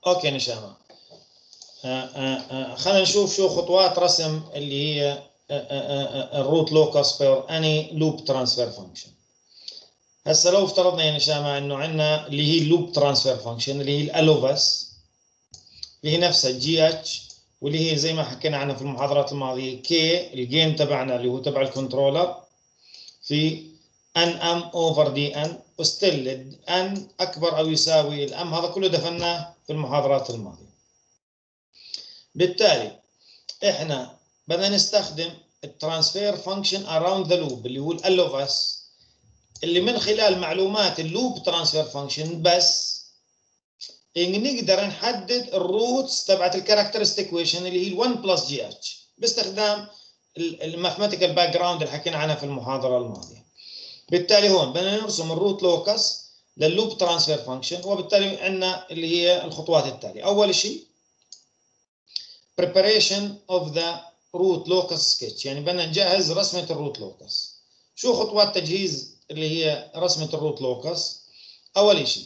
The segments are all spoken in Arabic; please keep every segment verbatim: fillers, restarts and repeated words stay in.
اوكي نشامة. خلينا نشوف شو خطوات رسم اللي هي الروت لوكس فور اني لوب ترانسفير فانكشن. هسه لو افترضنا يا نشامة انه عندنا اللي هي اللوب ترانسفير فانكشن اللي هي الالوفس اللي هي نفسها جي اتش، واللي هي زي ما حكينا عنها في المحاضرات الماضيه كي الجين تبعنا اللي هو تبع الكنترولر في ان ام اوفر دي ان، وستيل ان اكبر او يساوي الام. هذا كله دفناه في المحاضرات الماضيه. بالتالي احنا بدنا نستخدم الترانسفير فانكشن اراوند ذا لوب اللي هو ال اوف اس، اللي من خلال معلومات اللوب ترانسفير فانكشن بس إن نقدر نحدد الروتس تبعت الكاركترستيك ايكويشن اللي هي واحد بلس جي اتش باستخدام الماثيماتيكال باك جراوند اللي حكينا عنها في المحاضره الماضيه. بالتالي هون بدنا نرسم الروت لوكس لللوب ترانسفير فانكشن، وبالتالي عندنا اللي هي الخطوات التاليه. اول شيء preparation of the root locus sketch، يعني بدنا نجهز رسمه الروت لوكس. شو خطوات تجهيز اللي هي رسمه الروت لوكس؟ اول شيء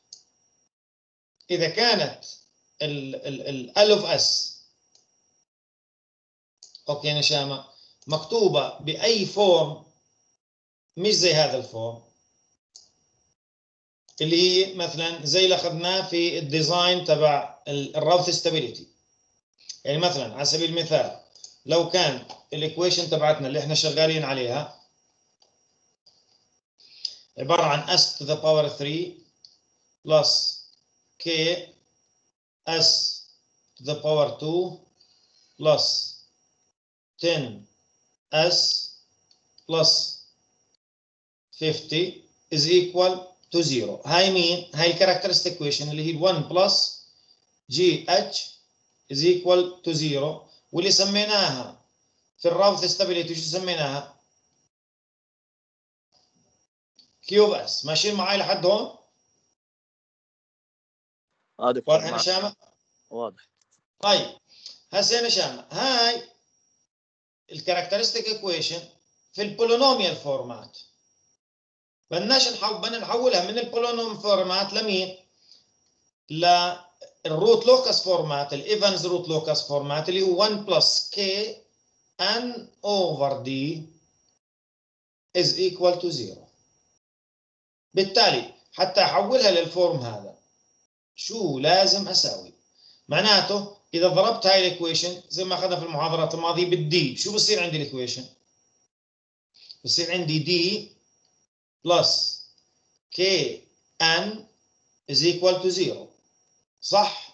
إذا كانت ال ال of s أوكي نشامة مكتوبة بأي فورم مش زي هذا الفورم اللي هي مثلا زي اللي أخذناه في الديزاين تبع الراوث ستابيليتي. يعني مثلا على سبيل المثال لو كان الإيكويشن تبعتنا اللي إحنا شغالين عليها عبارة عن s to the power three plus k s to the power two plus ten s plus fifty is equal to zero. هاي مين؟ هاي الكاركترستيك equation اللي هي واحد plus gh is equal to zero، واللي سميناها في الراوث ستابيليتي شو سميناها؟ كيوب اس. ماشيين معي لحد هون؟ اه دكتور واضح يا نشامة؟ واضح. طيب هسه يا نشامة هاي الكاركترستيك equation في البولينوميال فورمات. بدناش نحول بدنا نحولها من البولينوم فورمات لمين؟ للروت لوكس فورمات، الايفنز روت لوكس فورمات اللي هو واحد بلس كي ان اوفر دي is equal to zero. بالتالي حتى احولها للفورم هذا شو لازم اساوي؟ معناته اذا ضربت هاي الايكويشن زي ما اخذنا في المحاضرات الماضيه بالدي، شو بصير عندي الايكويشن؟ بصير عندي دي بلس كي ان is equal to zero. صح؟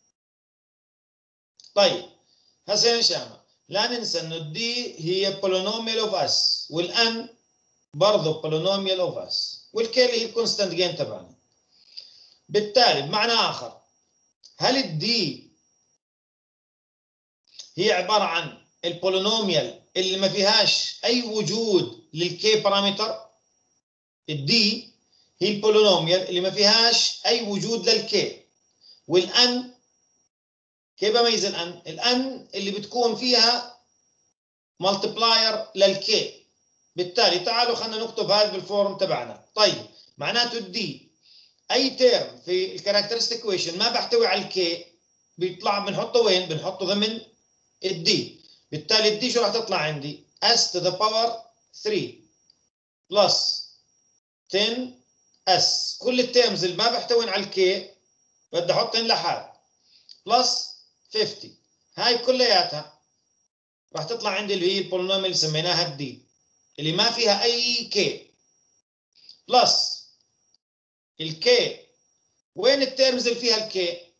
طيب هسه يا نشامة لا ننسى انه الدي هي بولينوميال اوف اس، والان برضه بولينوميال اوف اس، والكي اللي هي الكونستانت جين تبعنا. بالتالي بمعنى اخر هل الدي هي عباره عن البولينوميال اللي ما فيهاش اي وجود للكي بارامتر؟ الدي هي البولينوميال اللي ما فيهاش اي وجود للكي، والان كيف بميز الان؟ الان اللي بتكون فيها مالتبلاير للكي. بالتالي تعالوا خلينا نكتب هذا بالفورم تبعنا. طيب معناته الدي اي تيرم في الكاركترستيك ايكويشن ما بيحتوي على الكي بيطلع بنحطه وين؟ بنحطه ضمن الدي. بالتالي الدي شو راح تطلع عندي؟ s to the power three plus ten s. كل التيرمز اللي ما بيحتوين على الكي بدي احطهن لحال بلس fifty. هاي كلياتها راح تطلع عندي اللي هي البولينوميال اللي سميناها الدي اللي ما فيها اي كي بلس الكي. وين التيرمز اللي فيها الكي؟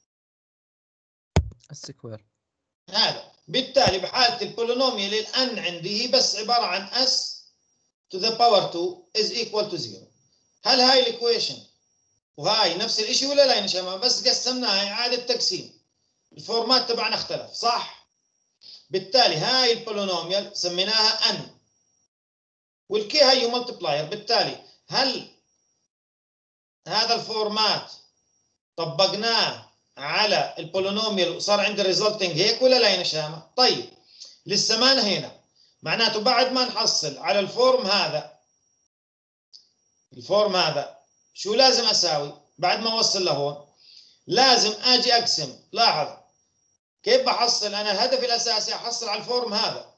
السكوير هذا. بالتالي بحاله البولينوميال الان عندي هي بس عباره عن s to the power two is equal to zero. هل هاي الايكويشن وهاي نفس الشيء ولا لا يا شباب؟ بس قسمناها اعاده تقسيم، الفورمات تبعنا اختلف. صح؟ بالتالي هاي البولينوميال سميناها n والكي هي ملتبلاير. بالتالي هل هذا الفورمات طبقناه على البولينوميال وصار عندي الريزلتنج هيك ولا لا يا نشامه؟ طيب لسه ما انهينا. معناته بعد ما نحصل على الفورم هذا الفورم هذا شو لازم اساوي بعد ما اوصل لهون؟ لازم اجي اقسم. لاحظ كيف بحصل انا؟ الهدف الاساسي احصل على الفورم هذا.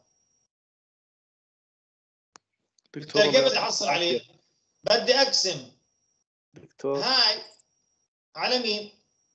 بالتالي كيف بدي احصل عليه؟ بدي اقسم دكتور هاي على مين؟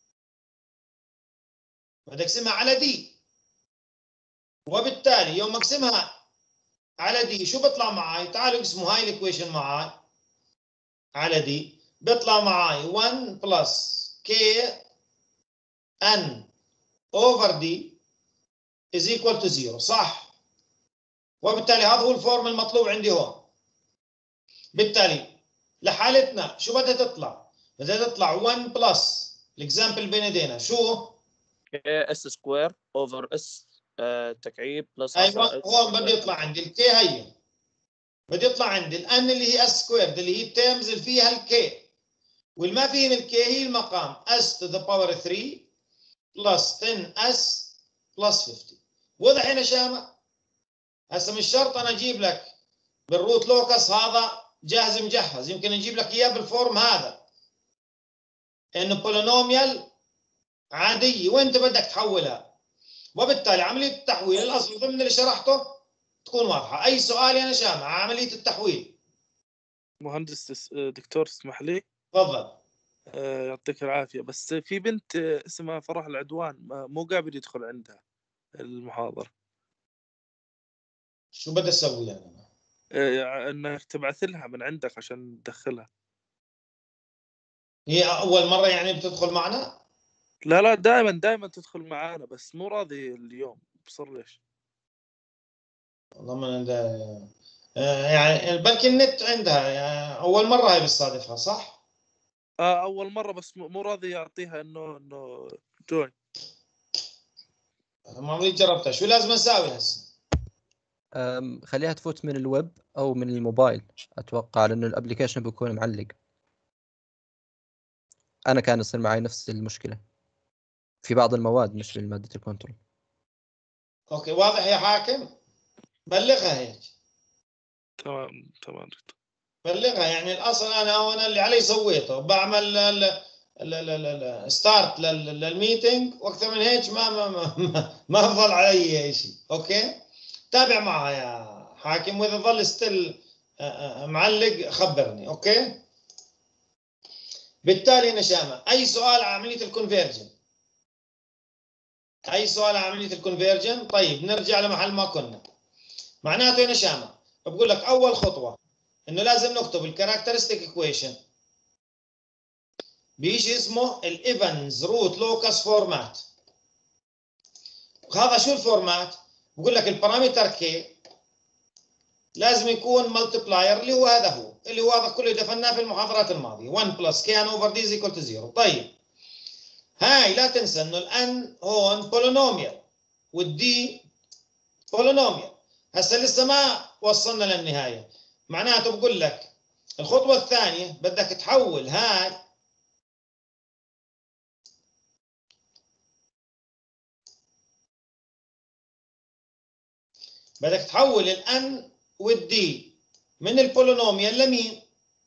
بدي اقسمها على دي، وبالتالي يوم اقسمها على دي شو بيطلع معي؟ تعالوا اقسموا هاي الايكويشن معي على دي، بيطلع معي واحد بلس كي ان اوفر دي is equal to zero، صح؟ وبالتالي هذا هو الفورم المطلوب عندي هون. بالتالي لحالتنا شو بدها تطلع؟ بدها تطلع واحد بلس الاكزامبل بين ايدينا شو؟ اس سكوير اوفر اس تكعيب بلس ايوه هون بده يطلع عندي الكي. هي بده يطلع عندي الان اللي هي اس سكوير اللي هي التيرمز اللي فيها الكي، والما فيهم الكي هي المقام اس تو ذا باور ثلاثة بلس عشرة اس بلس خمسين. وضح هنا شامة؟ هسه مش شرط انا اجيب لك بالروت لوكس هذا جاهز مجهز، يمكن نجيب لك اياه بالفورم هذا انه بولينوميال عاديه وانت بدك تحولها، وبالتالي عمليه التحويل الاصل ضمن اللي شرحته تكون واضحه. اي سؤال يا نشامه عمليه التحويل؟ مهندس دكتور اسمح لي. تفضل. آه، يعطيك العافيه، بس في بنت اسمها فرح العدوان مو قابل يدخل عندها المحاضره. شو بدي اسوي انا؟ آه، انك تبعث لها من عندك عشان تدخلها. هي اول مره يعني بتدخل معنا؟ لا لا دائما دائما تدخل معانا بس مو راضي اليوم، بصر ليش؟ والله ما ده يعني بلكي النت عندها يعني اول مره هي بتصادفها صح؟ آه اول مره بس مو راضي يعطيها انه انه جوين. ما عمري جربتها، شو لازم اسوي هسه؟ خليها تفوت من الويب او من الموبايل اتوقع، لانه الابلكيشن بيكون معلق. انا كان يصير معي نفس المشكله في بعض المواد مش في ماده الكنترول. اوكي واضح يا حاكم؟ بلغها هيك. تمام تمام. بلغها يعني الاصل انا انا اللي علي سويته، بعمل ستارت للميتنج واكثر من هيك ما ما ما, ما بضل علي شيء. اوكي تابع معها يا حاكم، واذا ظل ستيل معلق خبرني. اوكي بالتالي نشامه اي سؤال على عمليه الكونفيرجن؟ اي سؤال على عمليه الكونفيرجن؟ طيب نرجع لمحل ما كنا. معناته يا نشامه بقول لك اول خطوه انه لازم نكتب الكاركترستيك ايكويشن بشيء اسمه الايفنز روت لوكس فورمات. هذا شو الفورمات؟ بقول لك البارامتر كي لازم يكون ملتبلاير اللي هو هذا هو اللي هو هذا كله دفناه في المحاضرات الماضيه واحد بلس كي ان اوفر دي ايكوال تو صفر. طيب هاي لا تنسى انه الان هون بولينوميال والدي بولينوميال. هسه لسه ما وصلنا للنهايه. معناته بقول لك الخطوه الثانيه بدك تحول هاي بدك تحول الان والدي من البولينوميال لمين؟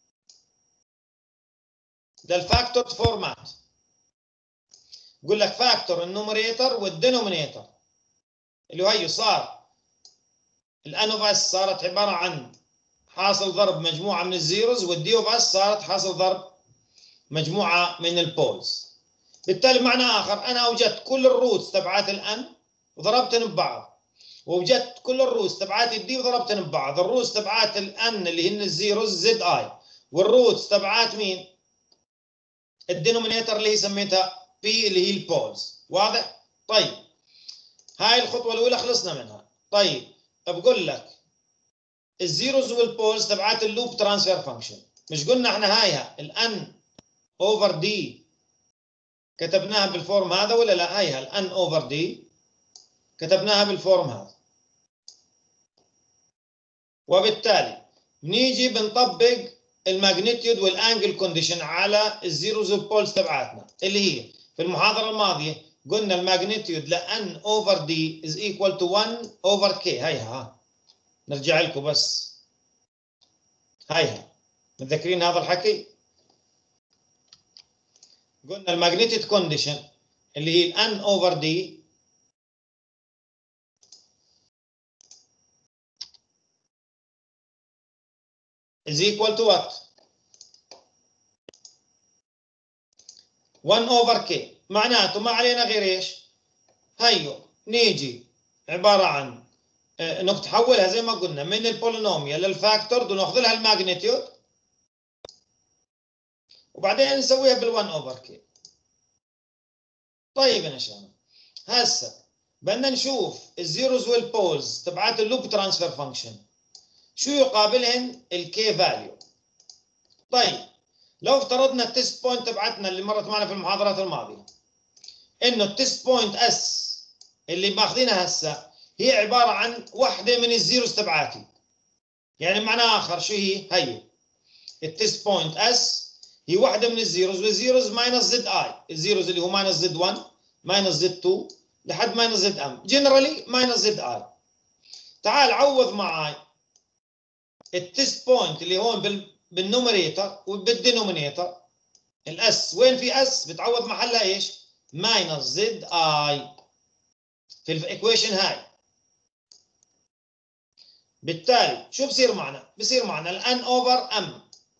للفاكتور فورمات. بقول لك فاكتور النوميريتور والدينومينيتور اللي هي صار الان اوف اس صارت عباره عن حاصل ضرب مجموعه من الزيروز، والدي اوف اس صارت حاصل ضرب مجموعه من البولز. بالتالي بمعنى اخر انا اوجدت كل الروتس تبعات الان وضربتهم ببعض، ووجدت كل الروتس تبعات الدي وضربتهم ببعض. الروتس تبعات الان اللي هن الزيروز زد اي، والروتس تبعات مين؟ الدينومينيتور اللي هي سميتها بي اللي هي البولز. واضح؟ طيب هاي الخطوه الاولى خلصنا منها. طيب بقول لك الزيروز والبولز تبعات اللوب ترانسفير فانكشن، مش قلنا احنا هايها الان اوفر دي كتبناها بالفورم هذا ولا لا؟ هايها الان اوفر دي كتبناها بالفورم هذا، وبالتالي بنيجي بنطبق الماجنتيود والانجل كونديشن على الزيروز والبولز تبعاتنا اللي هي في المحاضره الماضيه قلنا الماجنتيود لان اوفر دي از ايكوال تو واحد اوفر كي. هيها ها نرجع لكم بس هيها متذكرين هذا الحكي؟ قلنا الماجنتيك كونديشن اللي هي الان اوفر دي is equal to what؟ واحد over k. معناته ما علينا غير ايش؟ هيو نيجي عباره عن انك تحولها زي ما قلنا من البولينوميال للفاكتور وناخذ لها الماجنتيود وبعدين نسويها بال1 اوفر كي. طيب يا شباب هسه بدنا نشوف الزيروز والبولز تبعات اللوب ترانسفير فانكشن شو يقابلهن الكي فاليو. طيب لو افترضنا التست بوينت تبعتنا اللي مرت معنا في المحاضرات الماضيه انه التست بوينت اس اللي ماخذينها هسه هي عباره عن وحده من الزيروز تبعاتي. يعني معنى اخر شو هي؟ هي التست بوينت اس هي واحده من الزيروز والزيروز ماينس زد اي. الزيروز اللي هو ماينس زد واحد ماينس زد اثنين لحد ماينس زد ام جنرالي ماينس زد اي. تعال عوض معي التست بوينت اللي هون بالنوميريتر وبالدينومينيتر. الاس وين في اس بتعوض محلها ايش؟ ماينس زد اي في الايكويشن هاي. بالتالي شو بصير معنا؟ بصير معنا الان اوفر ام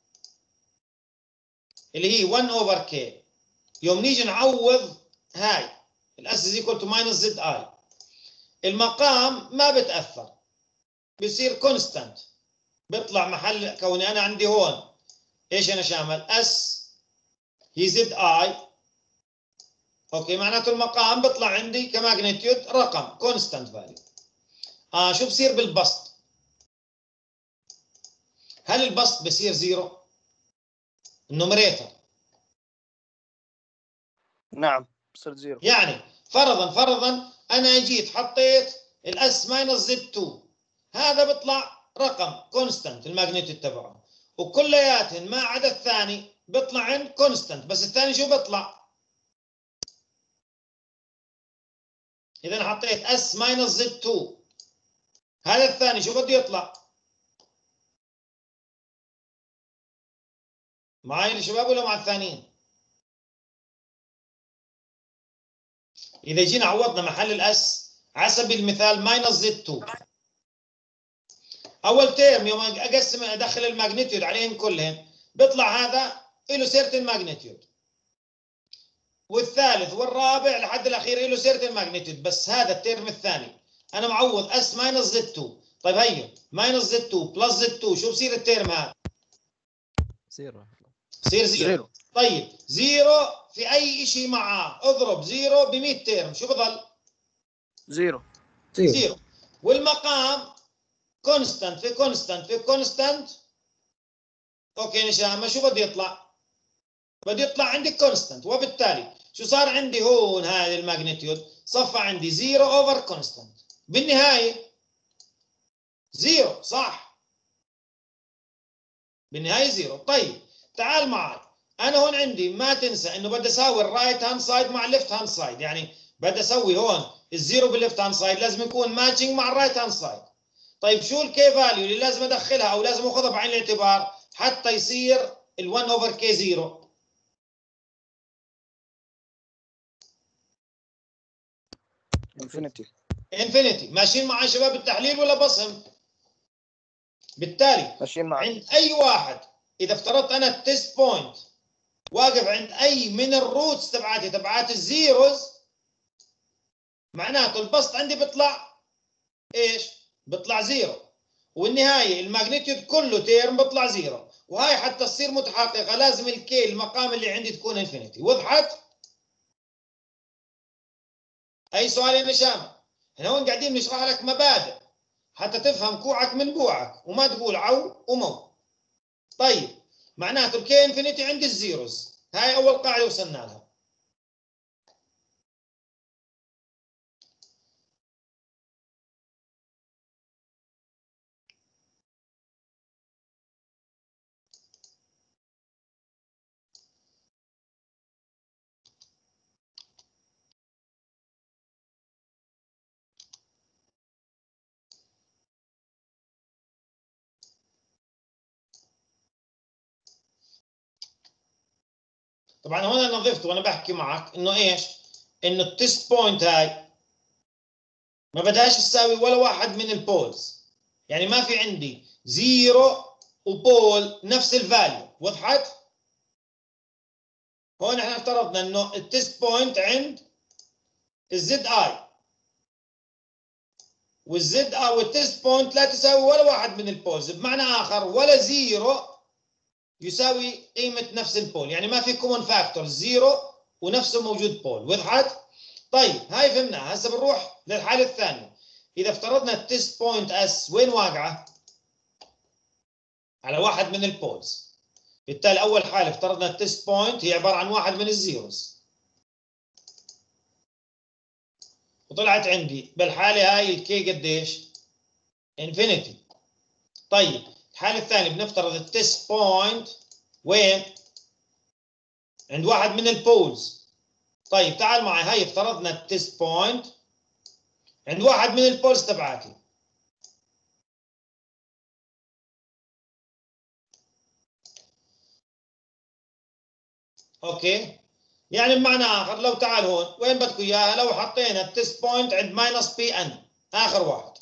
اللي هي واحد اوفر كي. يوم نيجي نعوض هاي الاس از ايكوال تو ماينس زد اي المقام ما بتاثر بصير كونستانت بيطلع محل كوني انا عندي هون ايش انا شامل اس هي زد اي. اوكي معناته المقام بيطلع عندي كماجنتيود رقم كونستانت فاليو. اه شو بصير بالبسط؟ هل البسط بصير زيرو؟ النوميريتر نعم بصير زيرو. يعني فرضا فرضا انا جيت حطيت الاس ماينس زد اثنين هذا بيطلع رقم كونستانت الماجنتيود تبعه وكلياتهم ما عدا الثاني بيطلع عند كونستانت. بس الثاني شو بيطلع؟ اذا انا حطيت اس ماينس زد اثنين هذا الثاني شو بده يطلع؟ معي يا شباب ولا مع الثانيين؟ اذا جينا عوضنا محل الاس على سبيل المثال ماينس زد اثنين اول تيرم يوم اقسم ادخل الماجنتيود عليهم كلهم بيطلع هذا له سيرتن ماجنتيود والثالث والرابع لحد الاخير له سيرتن ماجنتيود. بس هذا التيرم الثاني انا معوض اس ماينس زد اثنين. طيب هيو ماينس زد اثنين بلس زد اثنين شو بصير التيرم هذا؟ زيرو. بصير زيرو. زيرو. طيب زيرو في اي شيء معاه اضرب زيرو ب مئة تيرم شو بضل؟ زيرو. زيرو. والمقام كونستانت في كونستانت في كونستانت. اوكي نشامه شو بده يطلع؟ بده يطلع عندك كونستانت وبالتالي شو صار عندي هون هذا الماجنتيود صفى عندي زيرو اوفر كونستانت بالنهايه زيرو صح؟ بالنهايه زيرو. طيب تعال معي انا هون عندي ما تنسى انه بدي اساوي الرايت هاند سايد مع الليفت هاند سايد. يعني بدي اسوي هون الزيرو بالليفت هاند سايد لازم يكون ماتشنج مع الرايت هاند سايد. طيب شو الكي فاليو اللي لازم ادخلها او لازم اخذها بعين الاعتبار حتى يصير ال1 اوفر كي زيرو؟ انفينيتي. انفينيتي. ماشيين معي شباب التحليل ولا بصم؟ بالتالي ماشيين معك. عند اي واحد اذا افترضت انا التست بوينت واقف عند اي من الروتس تبعاتي تبعات الزيروز معناته البسط عندي بيطلع ايش؟ بيطلع زيرو. والنهايه الماجنتيود كله تيرم بيطلع زيرو. وهاي حتى تصير متحققه لازم الكي المقام اللي عندي تكون انفينيتي. وضحت؟ اي سؤال يا نشامه؟ احنا هون قاعدين نشرح لك مبادئ حتى تفهم كوعك من بوعك وما تقول عو ومو. طيب معناته الكي انفينيتي عند الزيروز. هاي اول قاعده وصلنا لها. طبعا هون انا ضفت وانا بحكي معك انه ايش؟ انه التست بوينت هاي ما بدهاش تساوي ولا واحد من البولز، يعني ما في عندي زيرو وبول نفس الفاليو. وضحت؟ هون احنا افترضنا انه التست بوينت عند الزد اي، والزد اي والتست بوينت لا تساوي ولا واحد من البولز، بمعنى اخر ولا زيرو يساوي قيمه نفس البول، يعني ما في كومن فاكتور زيرو ونفسه موجود بول. وضحت؟ طيب هاي فهمناها. هسه بنروح للحاله الثانيه. اذا افترضنا التست بوينت اس وين واقعه؟ على واحد من البولز. بالتالي اول حاله افترضنا التست بوينت هي عباره عن واحد من الزيروز، وطلعت عندي بالحاله هاي الكي قديش؟ انفينيتي. طيب الحاله الثانيه بنفترض التست بوينت وين؟ عند واحد من البولز. طيب تعال معي، هاي افترضنا التست بوينت عند واحد من البولز تبعاتي. اوكي، يعني بمعنى اخر لو تعال هون وين بدكم اياها، لو حطينا التست بوينت عند ماينس بي ان اخر واحد،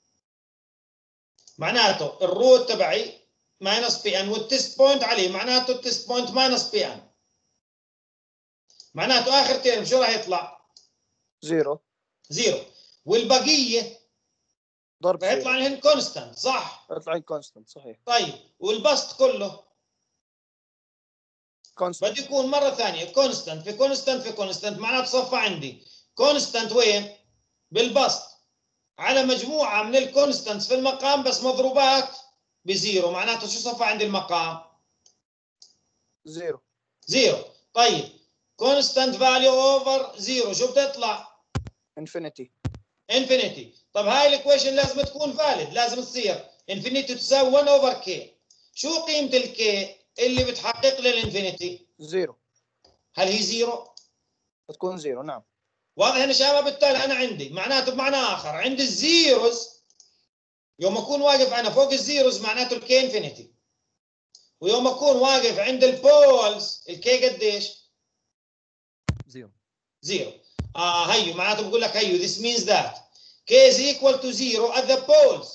معناته الروت تبعي ماينس بي ان والتست بوينت عليه، معناته التست بوينت ماينس بي ان، معناته اخر تيرم شو راح يطلع؟ زيرو. زيرو. والبقيه ضرب راح يطلع لهن كونستانت، صح؟ يطلع كونستنت صحيح. طيب والبسط كله كونستنت بده يكون مره ثانيه كونستانت في كونستانت في كونستانت، معناته صفى عندي كونستانت وين؟ بالبسط على مجموعه من الكونستانتس في المقام بس مضروبات بزيرو، معناته شو صفى عندي المقام؟ زيرو. زيرو. طيب كونستانت فاليو اوفر زيرو شو بتطلع؟ انفينيتي. انفينيتي. طب هاي الايكويشن لازم تكون فاليد، لازم تصير انفينيتي تساوي واحد اوفر كي. شو قيمه الكي اللي بتحقق لي الانفينيتي؟ زيرو. هل هي زيرو؟ بتكون زيرو نعم. واضح يا شباب؟ بالتالي انا عندي معناته بمعنى اخر عندي الزيروز يوم اكون واقف انا فوق الزيروز معناته الكي انفينيتي، ويوم اكون واقف عند البولز الكي قديش؟ زيرو. زيرو. اه هيو معناته بقول لك هيو this means that k is equal to zero at the poles،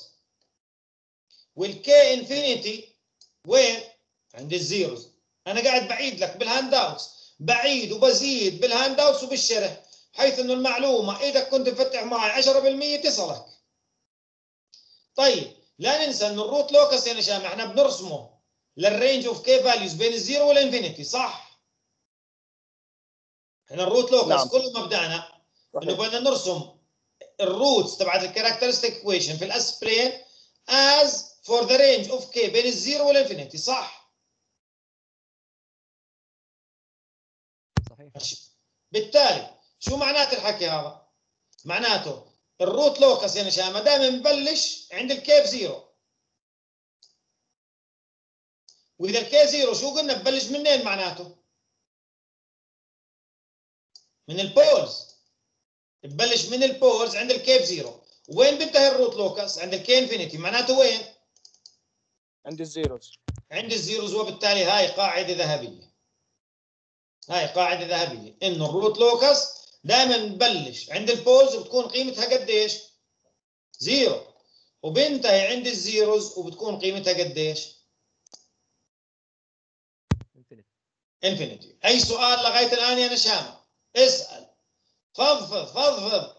والكي انفينيتي وين؟ عند الزيروز. انا قاعد بعيد لك بالهاند اوتس، بعيد وبزيد بالهاند اوتس وبالشرح، حيث انه المعلومه اذا كنت مفتح معي عشرة بالمية تصلك. طيب لا ننسى انه الروت لوكس يا نشام احنا بنرسمه للرينج اوف كي فاليوز بين الزيرو والانفينيتي، صح؟ احنا الروت لوكس نعم. كل ما بدانا انه بدنا نرسم الروتس تبعت الكاركترستيك ايكويشن في الاس بلين از فور ذا رينج اوف كي بين الزيرو والانفينيتي، صح؟ صحيح. بالتالي شو معنات الحكي هذا؟ معناته الروت لوكس يا نشامه دائما ببلش عند الكيف زيرو، واذا الكي زيرو شو قلنا ببلش منين معناته؟ من البولز، ببلش من البولز عند الكيف زيرو. وين بينتهي الروت لوكس؟ عند الكي انفينيتي، معناته وين؟ عند الزيروز. عند الزيروز. وبالتالي هاي قاعده ذهبيه، هاي قاعده ذهبيه انه الروت لوكس دائما ببلش عند البولز وبتكون قيمتها قديش؟ زيرو، وبينتهي عند الزيروز وبتكون قيمتها قديش؟ انفينيتي. انفينيتي. اي سؤال لغايه الان يا نشامه؟ اسال، فضفض فضفض،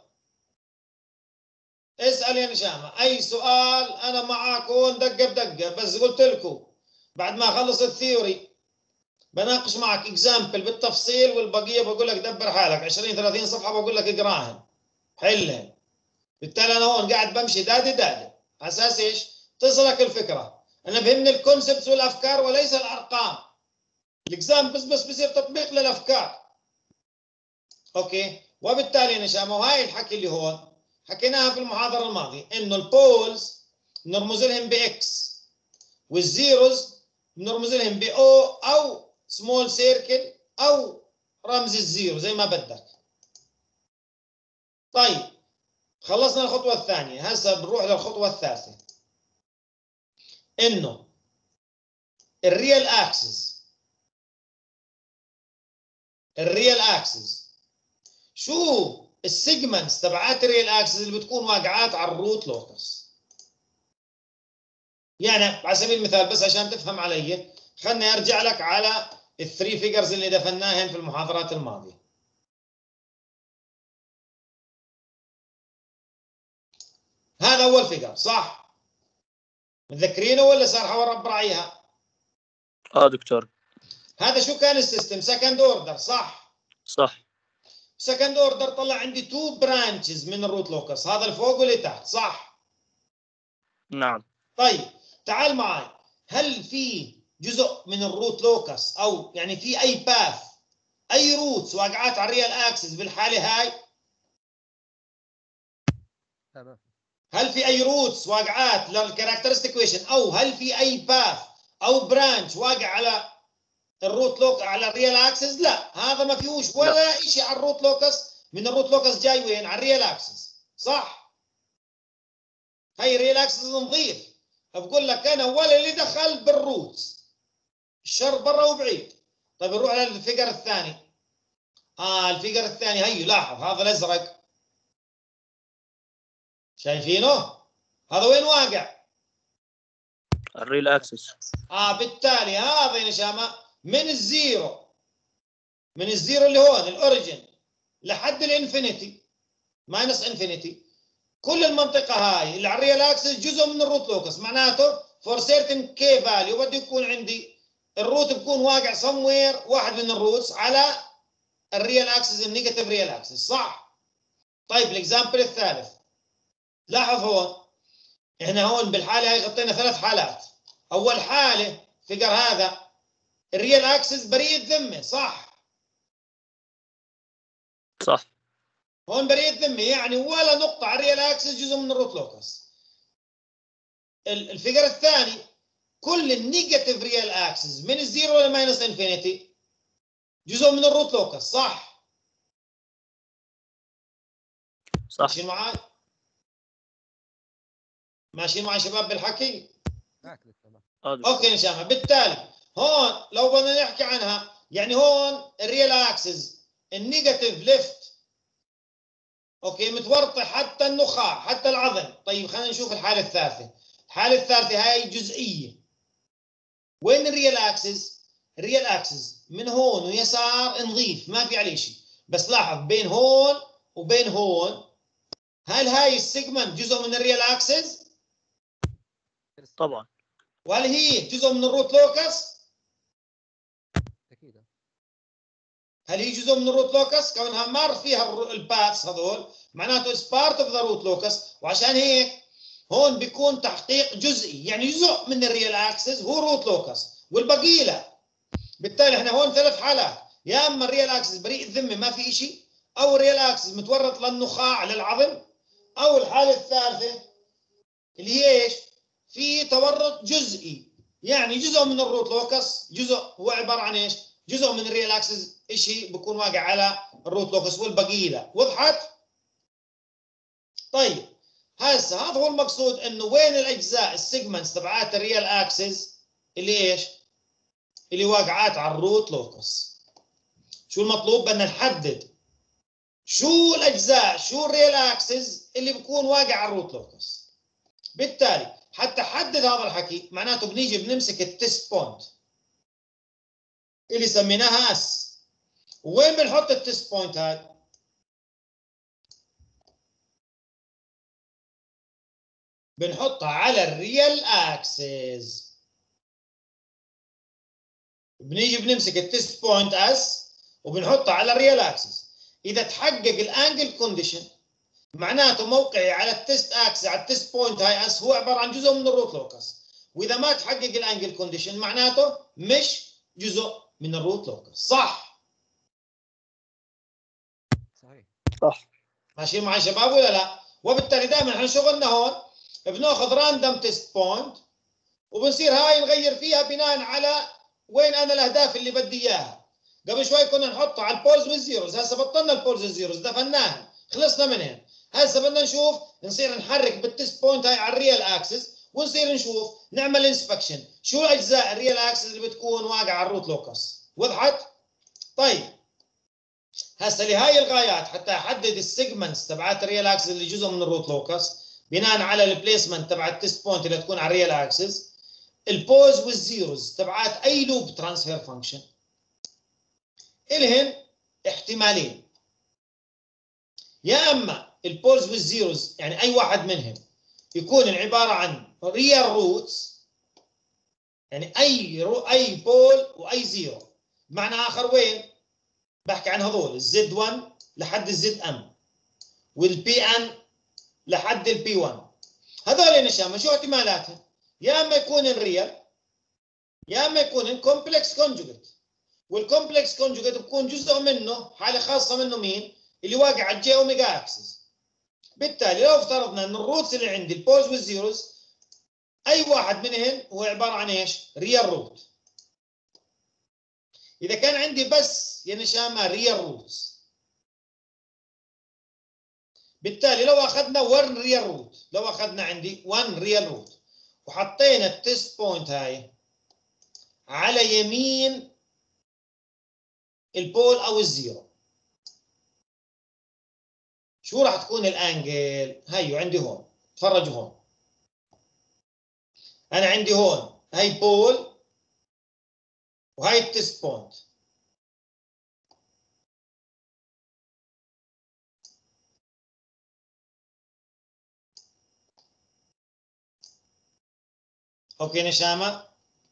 اسال يا نشامه اي سؤال، انا معاكم دقه بدقه. بس قلت لكم بعد ما اخلص الثيوري بناقش معك اكزامبل بالتفصيل، والبقيه بقول لك دبر حالك عشرين ثلاثين صفحه بقول لك اقراهن حلهن. بالتالي انا هون قاعد بمشي دادي دادي على اساس ايش؟ تصلك الفكره. انا بهمني الكونسبتس والافكار وليس الارقام. الاكزامبلز بس بصير تطبيق للافكار. اوكي. وبالتالي يا نشامه وهاي الحكي اللي هون حكيناها في المحاضره الماضيه انه البولز نرمز لهم باكس، والزيروز نرمز لهم باو او سمول سيركل او رمز الزيرو زي ما بدك. طيب خلصنا الخطوه الثانيه، هسه بنروح للخطوه الثالثه انه الريال اكسس الريال اكسس، شو السيجمنتس تبعات الريال اكسس اللي بتكون واقعات على الروت لوكس. يعني على سبيل المثال بس عشان تفهم علي، خلني ارجع لك على الثري فيجرز اللي دفناهن في المحاضرات الماضيه. هذا اول فيجر صح؟ متذكرينه ولا صار حور براعيها؟ اه دكتور. هذا شو كان السيستم؟ سكند اوردر صح؟ صح. سكند اوردر طلع عندي تو برانشز من الروت لوكس، هذا الفوق واللي تحت صح؟ نعم. طيب تعال معي، هل في جزء من الروت لوكس او يعني في اي باث اي روتس واقعات على الريال اكسس بالحاله هاي؟ تمام. هل في اي روتس واقعات للكاركترستيك ايكويشن، او هل في اي باث او برانش واقع على الروت لوك على الريال اكسس؟ لا، هذا ما فيهوش ولا شيء على الروت لوكس من الروت لوكس، جاي وين؟ على الريال اكسس صح؟ هي الريال اكسس نظيف، بقول لك انا ولا اللي دخل بالروتس، الشر برا وبعيد. طيب نروح للفيجر الثاني. اه الفيجر الثاني هي لاحظ هذا الازرق، شايفينه؟ هذا وين واقع؟ الريل اكسس. اه بالتالي هذا يا نشامه من الزيرو، من الزيرو اللي هون الاوريجن لحد الانفينيتي ماينس انفينيتي، كل المنطقه هاي اللي على الريال اكسس جزء من الروت لوكس، معناته فور سيرتن كي فاليو بده يكون عندي الروت بكون واقع سموير واحد من الروتس على الريال اكسس النيجاتيف ريال اكسس صح؟ طيب الاكزامبل الثالث، لاحظ هون احنا هون بالحاله هاي غطينا ثلاث حالات. اول حاله فيجر هذا الريال اكسس بريء الذمه صح؟ صح. هون بريء الذمه يعني ولا نقطه على الريال اكسس جزء من الروت لوكس. الفيجر الثاني كل النيجاتيف ريال اكسس من الزيرو لماينس انفينيتي جزء من الروت لوكس صح؟ صح. ماشيين معي؟ ماشيين معي شباب بالحكي؟ اوكي نشامه. بالتالي هون لو بدنا نحكي عنها يعني هون الريال اكسس النيجاتيف ليفت اوكي متورطه حتى النخاع حتى العظم. طيب خلينا نشوف الحاله الثالثه. الحاله الثالثه هاي جزئيه. وين الريال اكسس؟ الريال اكسس من هون ويسار نظيف ما في عليه شيء، بس لاحظ بين هون وبين هون، هل هاي السيجمنت جزء من الريال اكسس؟ طبعا. وهل هي جزء من الروت لوكس؟ اكيد. هل هي جزء من الروت لوكس؟ كونها مر فيها الباثs هذول معناته اتس بارت اوف ذا روت لوكس، وعشان هيك هون بيكون تحقيق جزئي، يعني جزء من الريال اكسس هو روت لوكس والبقيه لا. بالتالي احنا هون ثلاث حالات، يا اما الريال اكسس بريء الذمه ما في شيء، او الريال اكسس متورط للنخاع للعظم، او الحاله الثالثه اللي هي ايش؟ في تورط جزئي، يعني جزء من الروت لوكس، جزء هو عباره عن ايش؟ جزء من الريال اكسس شيء بكون واقع على الروت لوكس والبقيه لا. وضحت؟ طيب هسه هذا هو المقصود، انه وين الاجزاء السيجمنتس تبعات الريال اكسس اللي ايش؟ اللي واقعات على الروت لوكس. شو المطلوب؟ بدنا نحدد شو الاجزاء شو الريال اكسس اللي بكون واقع على الروت لوكس. بالتالي حتى حدد هذا الحكي معناته بنيجي بنمسك التست بوينت اللي سميناها اس. وين بنحط التست بوينت هاي؟ بنحطها على الريال اكسس. بنيجي بنمسك التست بوينت اس وبنحطها على الريال اكسس. اذا تحقق الانجل كونديشن معناته موقعي على التست اكسس على التست بوينت هاي اس هو عباره عن جزء من الروت لوكس، واذا ما تحقق الانجل كونديشن معناته مش جزء من الروت لوكس. صح؟ صحيح. صح. ماشيين معي شباب ولا لا؟ وبالتالي دائما احنا شغلنا هون بناخذ راندوم تيست بوينت وبنصير هاي نغير فيها بناء على وين انا الاهداف اللي بدي اياها. قبل شوي كنا نحطها على البولز والزيروز، هسه بطلنا البولز والزيروز دفناها خلصنا منهن. هسه بدنا نشوف نصير نحرك بالتيست بوينت هاي على الريال اكسس ونصير نشوف نعمل انسبكشن شو اجزاء الريال اكسس اللي بتكون واقعه على الروت لوكس. وضحت؟ طيب هسه لهاي الغايات حتى احدد السيجمنتس تبعات الريال اكسس اللي جزء من الروت لوكس بناء على البليسمنت تبع التست بوينت اللي تكون على الريال اكسس، البوز والزيروز تبعات اي لوب ترانسفير فانكشن الهن احتمالين، يا اما البولز والزيروز يعني اي واحد منهم يكون عباره عن ريال روتس، يعني اي رو اي بول واي زيرو، بمعنى اخر وين بحكي عن هذول الزد واحد لحد الزد ام والبي ان لحد البي واحد، هذول نشامه شو احتمالاتهم؟ يا اما يكون ريال يا اما يكون كومبلكس كونجوجيت، والكومبلكس كونجوجيت بكون جزء منه حاله خاصه منه مين؟ اللي واقع على الجي اوميجا اكسس. بالتالي لو افترضنا ان الروتس اللي عندي البولز والزيروز اي واحد منهن هو عباره عن ايش؟ ريال روت. اذا كان عندي بس يا نشامه ريال روتس، بالتالي لو اخذنا واحد ريال روت، لو اخذنا عندي واحد ريال روت وحطينا التست بوينت هاي على يمين البول او الزيرو، شو راح تكون الانجل؟ هيو عندي هون، تفرجوا هون، انا عندي هون هاي بول وهاي التست بوينت، اوكي نشامه؟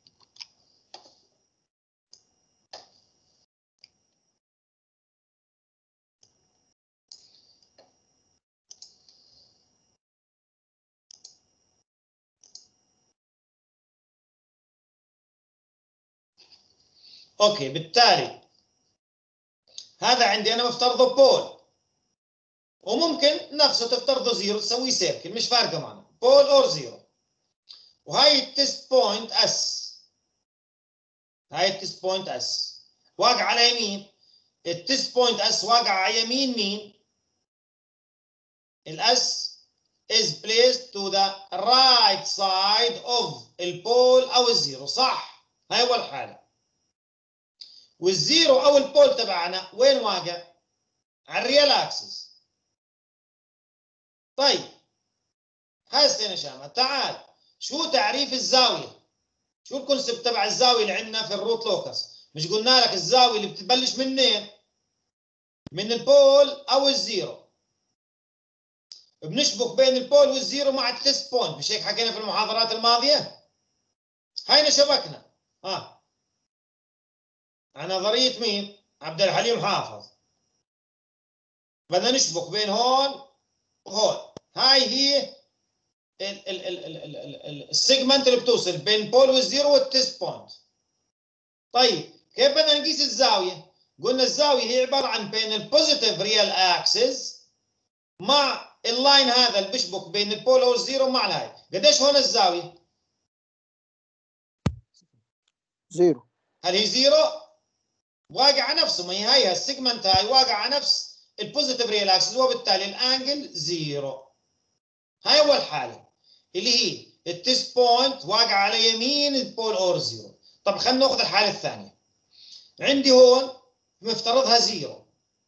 اوكي بالتالي هذا عندي انا مفترضه بول، وممكن نفسه تفترضه زيرو تسويه سيركل مش فارقه معنا، بول اور زيرو، وهاي التست بوينت اس، هاي التست بوينت اس واقع على يمين، التست بوينت اس واقع على يمين مين؟ الاس is placed to the right side of البول او الزيرو، صح؟ هاي اول حاله. والزيرو او البول تبعنا وين واقع؟ على الريال اكسس. طيب هسه يا نشامه تعال، شو تعريف الزاويه؟ شو الكونسبت تبع الزاويه اللي عندنا في الروت لوكس؟ مش قلنا لك الزاويه اللي بتبلش منين؟ من البول او الزيرو، بنشبك بين البول والزيرو مع التست بوينت، مش هيك حكينا في المحاضرات الماضيه؟ هينا شبكنا ها على نظريه مين؟ عبد الحليم حافظ. بدنا نشبك بين هون وهون، هاي هي السيجمنت اللي بتوصل بين البول والزيرو والتست بوينت. طيب كيف بدنا نقيس الزاويه؟ قلنا الزاويه هي عباره عن بين البوزيتيف ريال اكسس مع اللاين هذا اللي بيشبك بين البول والزيرو مع الهاي. قديش هون الزاويه؟ زيرو. هل هي زيرو؟ واقع على نفسه، ما هي هاي السيجمنت هاي واقع على نفس البوزيتيف ريال اكسس، وبالتالي الانجل زيرو. هاي اول حاله اللي هي التست بوينت واقع على يمين البول اور زيرو. طب خلينا ناخذ الحاله الثانيه، عندي هون مفترضها زيرو،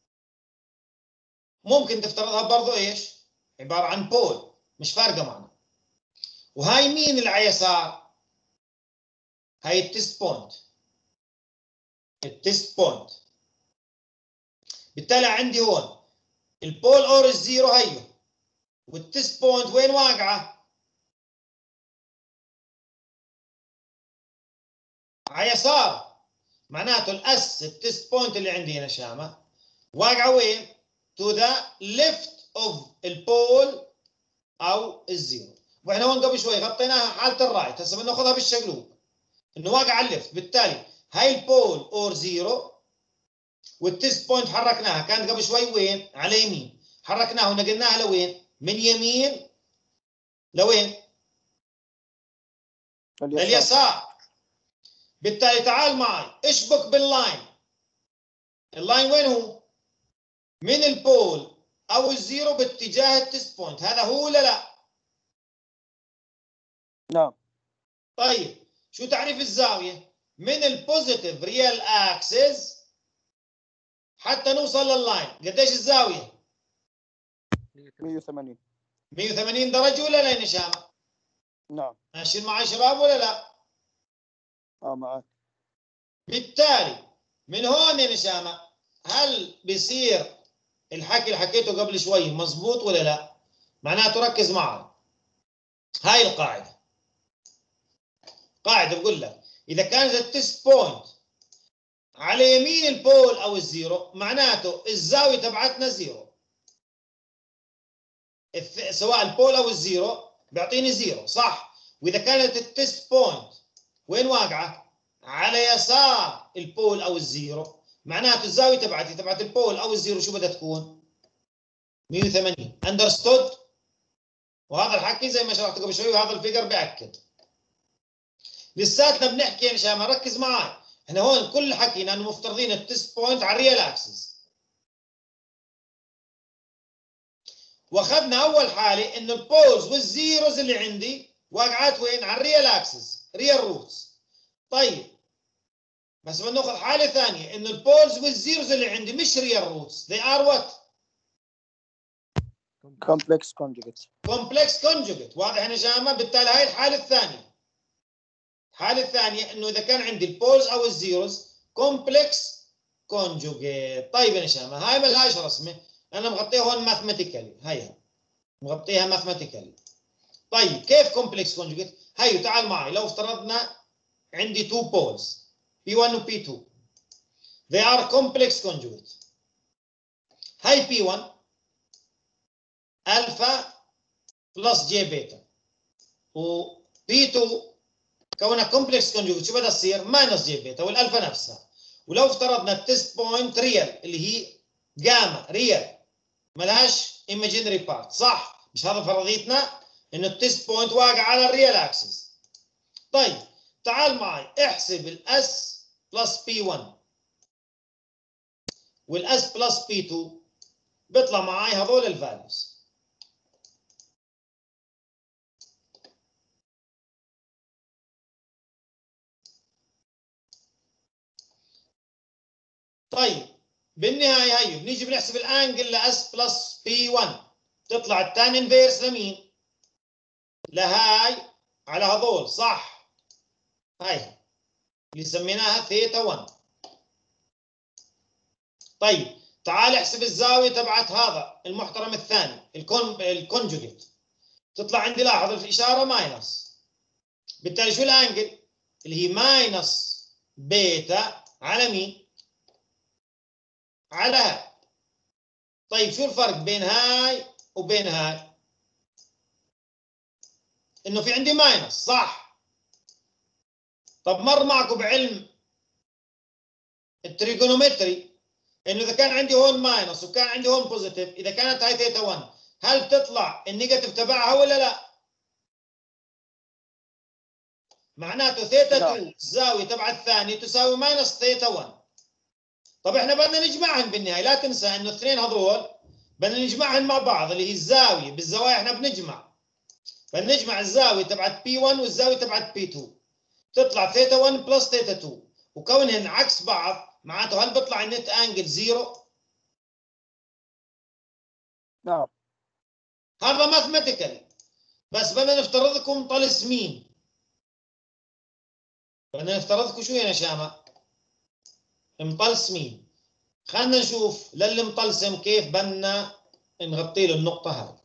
ممكن تفترضها برضه ايش؟ عباره عن بول، مش فارقه معنا. وهاي مين اللي على يسار؟ هاي التست بوينت، التست بوينت. بالتالي عندي هون البول اور الزيرو هيو، والتست بوينت وين واقعه؟ على يسار، معناته الاس التست بوينت اللي عندي هنا شامه واقعه وين؟ to the left of البول او الزيرو. واحنا هون قبل شوي غطيناها حاله الرايت، هسه بدنا ناخذها بالشقلوب انه واقع على الليفت. بالتالي هاي البول اور زيرو والتست بوينت حركناها، كانت قبل شوي وين؟ على يمين، حركناها ونقلناها لوين؟ من يمين لوين؟ اليسار. لليسار. بالتالي تعال معي اشبك باللاين، اللاين وين هو؟ من البول او الزيرو باتجاه التست بوينت، هذا هو ولا لا؟ نعم. طيب شو تعريف الزاويه؟ من البوزيتيف ريال اكسس حتى نوصل لللاين قديش الزاويه؟ مية وثمانين. مية وثمانين درجه ولا لا يا نشامه؟ نعم. ماشيين معي شباب ولا لا؟ اه معك. بالتالي من هون يا نشامه هل بيصير الحكي اللي حكيته قبل شوي مزبوط ولا لا؟ معناته ركز معي. هاي القاعده. قاعده بقول لك اذا كانت التست بوينت على يمين البول او الزيرو معناته الزاويه تبعتنا زيرو. سواء البول او الزيرو بيعطيني زيرو صح؟ واذا كانت التست بوينت وين واقعه؟ على يسار البول او الزيرو معناته الزاويه تبعتي تبعت البول او الزيرو شو بدها تكون؟ مية وثمانين. اندرستود؟ وهذا الحكي زي ما شرحت قبل شوي وهذا الفيجر بياكد. لساتنا بنحكي يا شباب ركز معي. احنا هون كل حكينا انه مفترضين التست بوينت على الريال اكسس. واخذنا اول حاله انه البولز والزيروز اللي عندي واقعات وين؟ على الريال اكسس، ريال روتس. طيب بس بدنا ناخذ حاله ثانيه انه البولز والزيروز اللي عندي مش ريال روتس، they are what؟ كومبلكس كونجوجيت. كومبلكس كونجوجيت. واضح يا نجامه؟ بالتالي هاي الحاله الثانيه. الحاله الثانيه انه اذا كان عندي البولز او الزيروز كومبلكس كونجوجيت. طيب يا نجامه هاي ما لهاش رسمه، انا مغطيها هون ماثيماتيكالي، هيها مغطيها ماثيماتيكالي. طيب كيف كومبلكس كونجوجيت؟ هيو تعال معي. لو افترضنا عندي تو بولز بي واحد و بي اثنين they are complex conjugate. هاي بي واحد الفا بلس جي بيتا و بي اثنين كونها كومبلكس كونجوجيت شو بدها تصير؟ ماينس جي بيتا والالفا نفسها. ولو افترضنا التست بوينت ريال اللي هي جاما ريال ملهاش ايماجينري بارت صح؟ مش هذا فرضيتنا انه التست بوينت واقع على الريال اكسس. طيب تعال معي احسب الاس بلس بي واحد والاس بلس بي اثنين بيطلع معي هذول الفاليوز. طيب بالنهايه هي بنيجي بنحسب الانجل لاس بلس بي واحد تطلع التان انفيرس لمين؟ لهاي على هذول صح؟ هاي اللي سميناها ثيتا واحد. طيب تعال احسب الزاويه تبعت هذا المحترم الثاني الكون الكونجوجيت تطلع عندي لاحظ الاشاره ماينس. بالتالي شو الانجل؟ اللي هي ماينس بيتا على مين؟ على هاي. طيب شو الفرق بين هاي وبين هاي؟ انه في عندي ماينس صح؟ طب مر معكم بعلم التريجونومتري انه اذا كان عندي هون ماينس وكان عندي هون بوزيتيف اذا كانت هاي ثيتا واحد هل بتطلع النيجاتيف تبعها ولا لا؟ معناته ثيتا اثنين الزاويه تبع الثاني تساوي ماينس ثيتا واحد. طب احنا بدنا نجمعهم بالنهايه، لا تنسى انه الاثنين هذول بدنا نجمعهم مع بعض اللي هي الزاويه بالزوايا احنا بنجمع. بدنا نجمع الزاويه تبعت بي واحد والزاويه تبعت بي اثنين تطلع ثيتا واحد بلس ثيتا اثنين وكونهن عكس بعض معناته هل بيطلع النت انجل زيرو؟ نعم. هذا ماثيماتيكال. بس بدنا نفترض لكم طلس مين؟ بدنا نفترض لكم شو يا نشامه؟ مطلس مين؟ خلينا نشوف للي مطلسم كيف بدنا نغطي له النقطه هاي.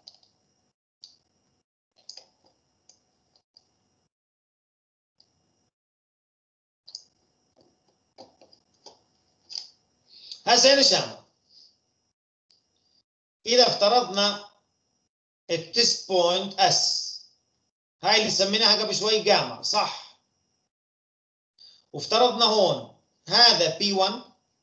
هسه يا نشامه اذا افترضنا التست بوينت اس هاي اللي سميناها قبل شوي جاما صح؟ وافترضنا هون هذا بي واحد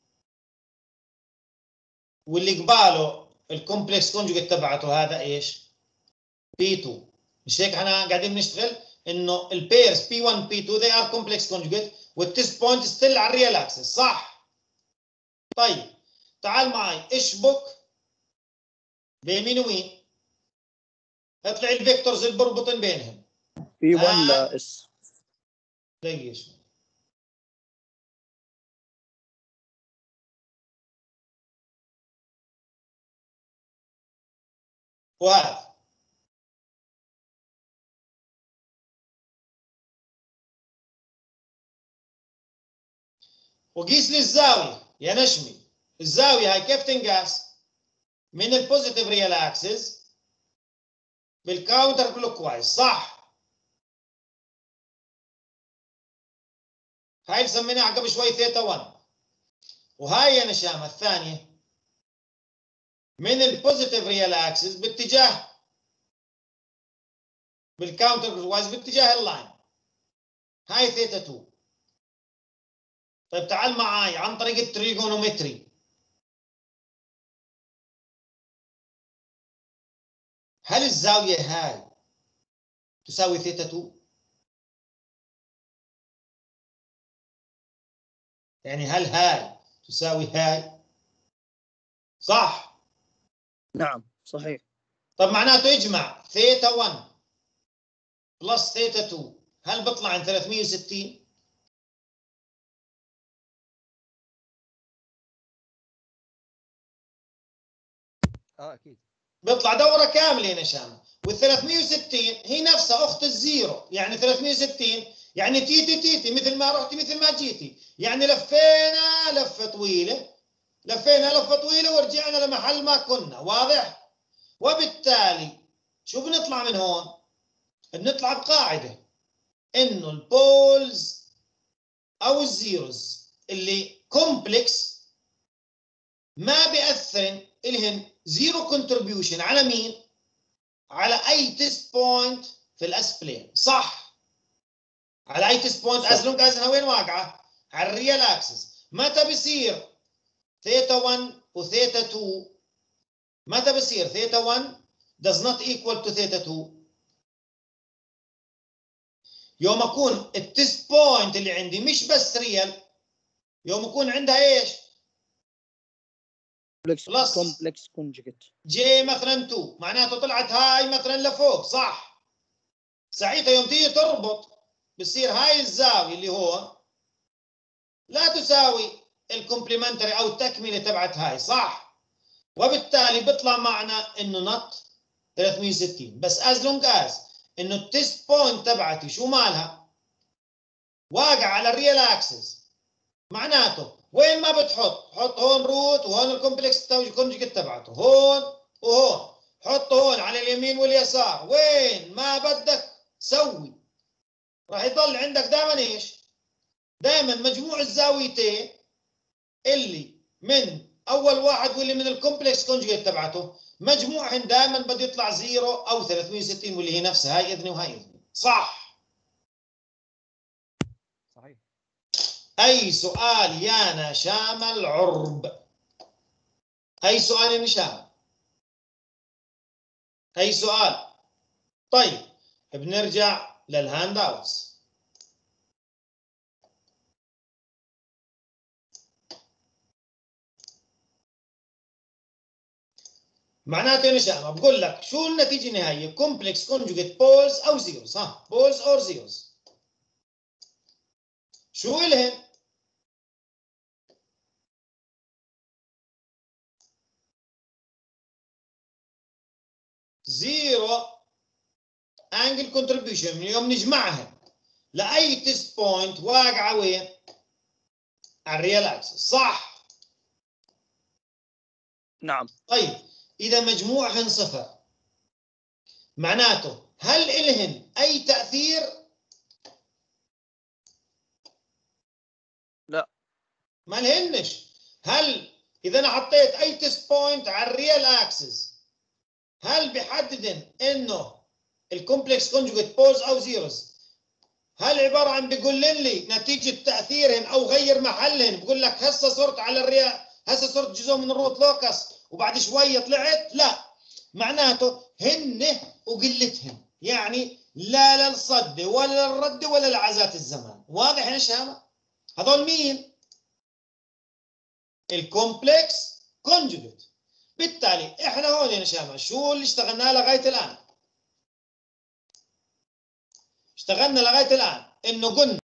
واللي قباله الكومبلكس كونجوجيت تبعته هذا ايش؟ بي اثنين. مش هيك احنا قاعدين بنشتغل انه البيرز بي واحد بي اثنين they are complex conjugate والتست بوينت ستيل على الريال اكسس صح؟ طيب تعال معي اشبك بين مين ومين؟ اطلع الفيكتورز اللي بربطن بينهم. بي واحد لا اس. دقيقة شوي. وهذا. وقيس لي الزاوية يا نشمي، الزاوية هاي كيف تنقاس؟ من البوزيتيف ريال اكسس بالكاونتر كلوك وايز، صح؟ هاي اللي سميناها قبل شوي ثيتا واحد. وهاي يا نشامة الثانية من البوزيتيف ريال اكسس باتجاه بالكاونتر كلوك وايز باتجاه اللاين، هاي ثيتا اثنين. طيب تعال معاي عن طريق التريجونومتري، هل الزاوية هاي تساوي ثيتا اثنين؟ يعني هل هاي تساوي هاي؟ صح؟ نعم صحيح. طب معناته اجمع ثيتا واحد بلس ثيتا اثنين، هل بيطلع عن ثلاثمية وستين؟ اه اكيد بيطلع دورة كاملة يا نشامة، وال ثلاثمية وستين هي نفسها أخت الزيرو، يعني ثلاثمية وستين يعني تيتي تيتي مثل ما رحتي مثل ما جيتي، يعني لفينا لفة طويلة، لفينا لفة طويلة ورجعنا لمحل ما كنا، واضح؟ وبالتالي شو بنطلع من هون؟ بنطلع بقاعدة إنه البولز أو الزيروز اللي كومبلكس ما بيأثر إلهن زيرو كونتريبيوشن على مين؟ على اي تيست بوينت في الاس بلين، صح؟ على اي تيست بوينت از لونج از وين واقعه؟ على الريال اكسس. متى بصير ثيتا واحد وثيتا اثنين؟ متى بصير ثيتا واحد does not equal to ثيتا اثنين؟ يوم اكون التيست بوينت اللي عندي مش بس ريال، يوم يكون عندها ايش؟ بلس كومبلكس كونجكت جي مثلا اثنين، معناته طلعت هاي مثلا لفوق، صح؟ ساعتها يوم تيجي تربط بصير هاي الزاويه اللي هو لا تساوي الكومبلمنتري او التكمله تبعت هاي، صح؟ وبالتالي بيطلع معنا انه نط ثلاثمية وستين، بس از لونج از انه التيست بوينت تبعتي شو مالها؟ واقع على الريال اكسس، معناته وين ما بتحط، حط هون روت وهون الكومبلكس كونجكت تبعته، هون وهون، حط هون على اليمين واليسار، وين ما بدك سوي، راح يضل عندك دائما ايش؟ دائما مجموع الزاويتين اللي من اول واحد واللي من الكومبلكس كونجوجيت تبعته مجموعهم دائما بده يطلع زيرو او ثلاثمية وستين، واللي هي نفسها هاي اذني وهاي اذني، صح؟ صحيح. اي سؤال يا نشام العرب؟ اي سؤال يا نشام؟ اي سؤال؟ طيب بنرجع للهاند اوتس. معناته يا نشام بقول لك شو النتيجه النهائيه؟ كومبلكس كونجوجيت بولز او زيروز، ها بولز اور زيروز، شو الهن؟ زيرو انجل كونتريبيوشن اليوم نجمعها لاي تيست بوينت واقعه وين؟ على الريال اكسس، صح؟ نعم. طيب اذا مجموعهن صفر معناته هل إلهن اي تاثير؟ لا ما لهنش. هل اذا انا حطيت اي تيست بوينت على الريال اكسس هل بحددن انه الكومبلكس كونجوجيت بولز او زيروز هل عباره عن بيقول لي نتيجه تاثيرهن او غير محلهن، بقول لك هسه صرت على الريال، هسه صرت جزء من الروت لوكس وبعد شويه طلعت؟ لا، معناته هن وقلتهن، يعني لا للصد ولا للرد ولا لعزات الزمان، واضح يا شباب؟ هذول مين؟ الكومبلكس كونجوجيت. بالتالي احنا هون يا شباب شو اللي اشتغلناه لغايه الان؟ اشتغلنا لغايه الان انه قلنا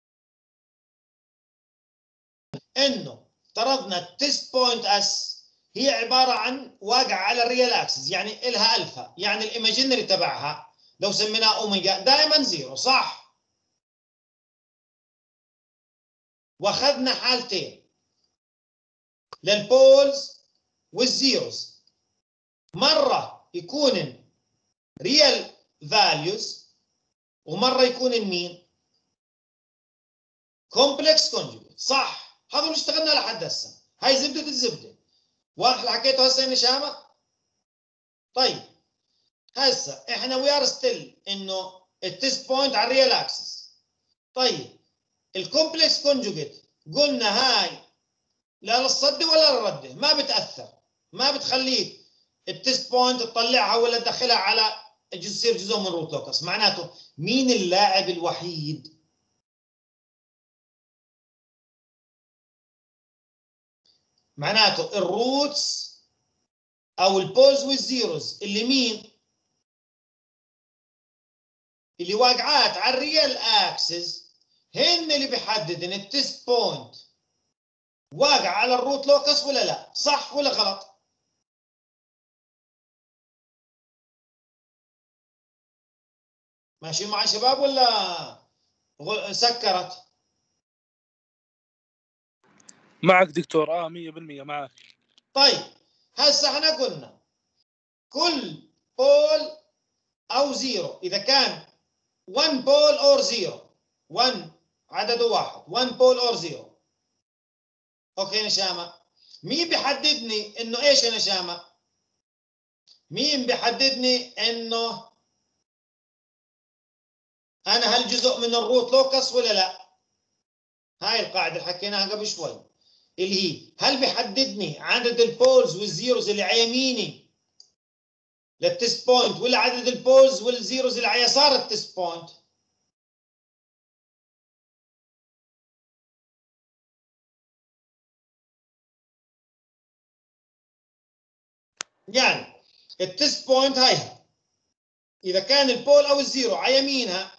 انه افترضنا التيست بوينت اس هي عباره عن واقع على الريال اكسس، يعني الها الفا، يعني الايماجينري تبعها لو سميناه اوميجا دائما زيرو، صح؟ واخذنا حالتين للبولز والزيروز، مره يكون ريال فاليوز ومره يكون مين؟ كومبلكس كونجوجيت، صح؟ هذا اللي اشتغلنا لحد هسه، هاي زبده الزبده. واضح اللي حكيته هسه يا نشامه؟ طيب هسه احنا وي ار ستيل انه التست بوينت على الريال اكسس. طيب الكومبلكس كونجوجيت قلنا هاي لا للصد ولا للرده، ما بتاثر، ما بتخليك التست بوينت تطلعها ولا تدخلها على تصير جزء من روت لوكس. معناته مين اللاعب الوحيد؟ معناته الروتس او البولز والزيروز اللي مين؟ اللي واقعات على الريال اكسس هن اللي بيحددن التست بوينت واقع على الروت لوكس ولا لا، صح ولا غلط؟ ماشي معي شباب ولا سكرت؟ معك دكتور. اه مية بالمية معك. طيب هسه احنا قلنا كل بول او زيرو اذا كان واحد بول اور زيرو، واحد عدده واحد، واحد بول اور زيرو. اوكي نشامه، مين بيحددني انه ايش يا نشامه؟ مين بيحددني انه انا هل جزء من الروت لوكس ولا لا؟ هاي القاعده اللي حكيناها قبل شوي، اللي هي هل بيحددني عدد البولز والزيروز اللي على يميني للتست بوينت ولا عدد البولز والزيروز اللي على يسار التست بوينت؟ يعني التست بوينت هاي اذا كان البول او الزيرو على يمينها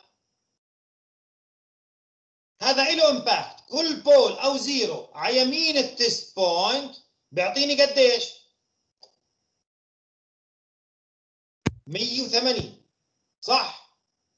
هذا له امباكت، كل بول او زيرو على يمين التست بوينت بيعطيني قديش؟ مية وثمانين، صح؟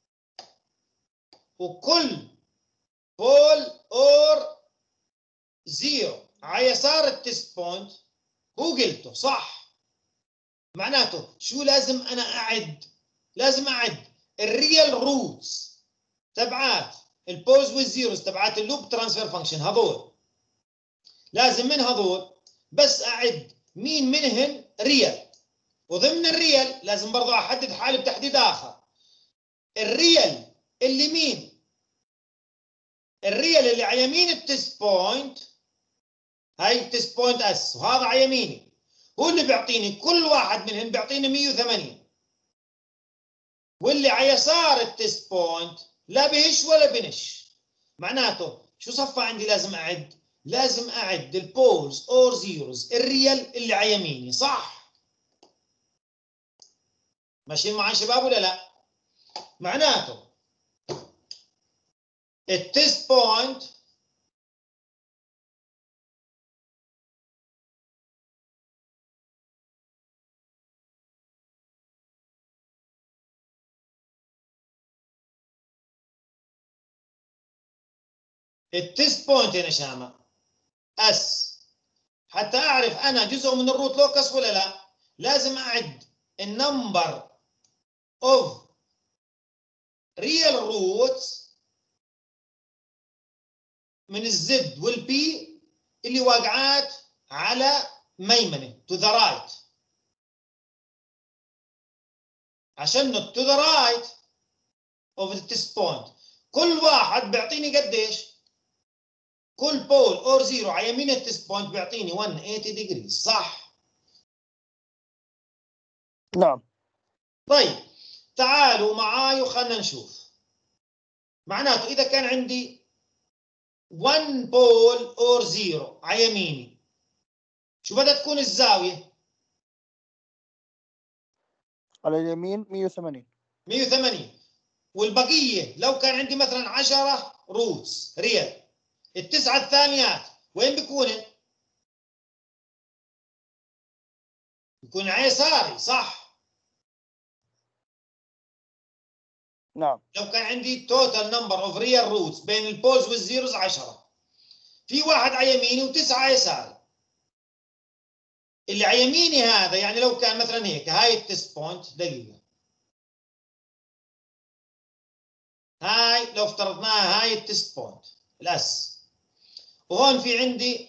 وكل بول اور زيرو على يسار التست بوينت هو قلته، صح؟ معناته شو لازم انا اعد؟ لازم اعد الريال روتس تبعات البولز والزيروز تبعات اللوب ترانسفير فانكشن، هذول لازم من هذول بس اعد مين منهن ريال، وضمن الريال لازم برضه احدد حالي بتحديد اخر. الريال اللي مين؟ الريال اللي على يمين التست بوينت، هاي التست بوينت اس وهذا على يميني، هو اللي بيعطيني كل واحد منهم بيعطيني مية وثمانين، واللي على يسار التست بوينت لا بهش ولا بنش. معناته شو صفى عندي؟ لازم اعد لازم اعد البولز اور زيروز الريال اللي على يميني، صح؟ ماشيين معي شباب ولا لا؟ معناته التست بوينت التست بوينت يا نشامه اس، حتى اعرف انا جزء من الروت لوكس ولا لا لازم اعد النمبر اوف ريال روتس من الزد والبي اللي واقعات على ميمنه تو ذا رايت، عشان تو ذا رايت اوف ذا تيست بوينت كل واحد بيعطيني قديش؟ كل بول اور زيرو على يمين التيست بوينت بيعطيني مية وثمانين ديجريز، صح؟ نعم. طيب تعالوا معاي وخلنا نشوف. معناته اذا كان عندي واحد بول اور زيرو على يميني شو بدها تكون الزاويه؟ على اليمين مية وثمانين. مية وثمانين. والبقيه لو كان عندي مثلا عشرة روتس ريال، التسعه الثانيات وين بيكونن؟ يكون على يساري صح؟ نعم. لو كان عندي توتال نمبر اوف ريال روتس بين البولز والزيروز عشرة، في واحد على يميني وتسعة على يساري. اللي على يميني هذا يعني لو كان مثلا هيك، هاي التست بوينت، دقيقة، هاي لو افترضناها هاي التست بوينت الاس، وهون في عندي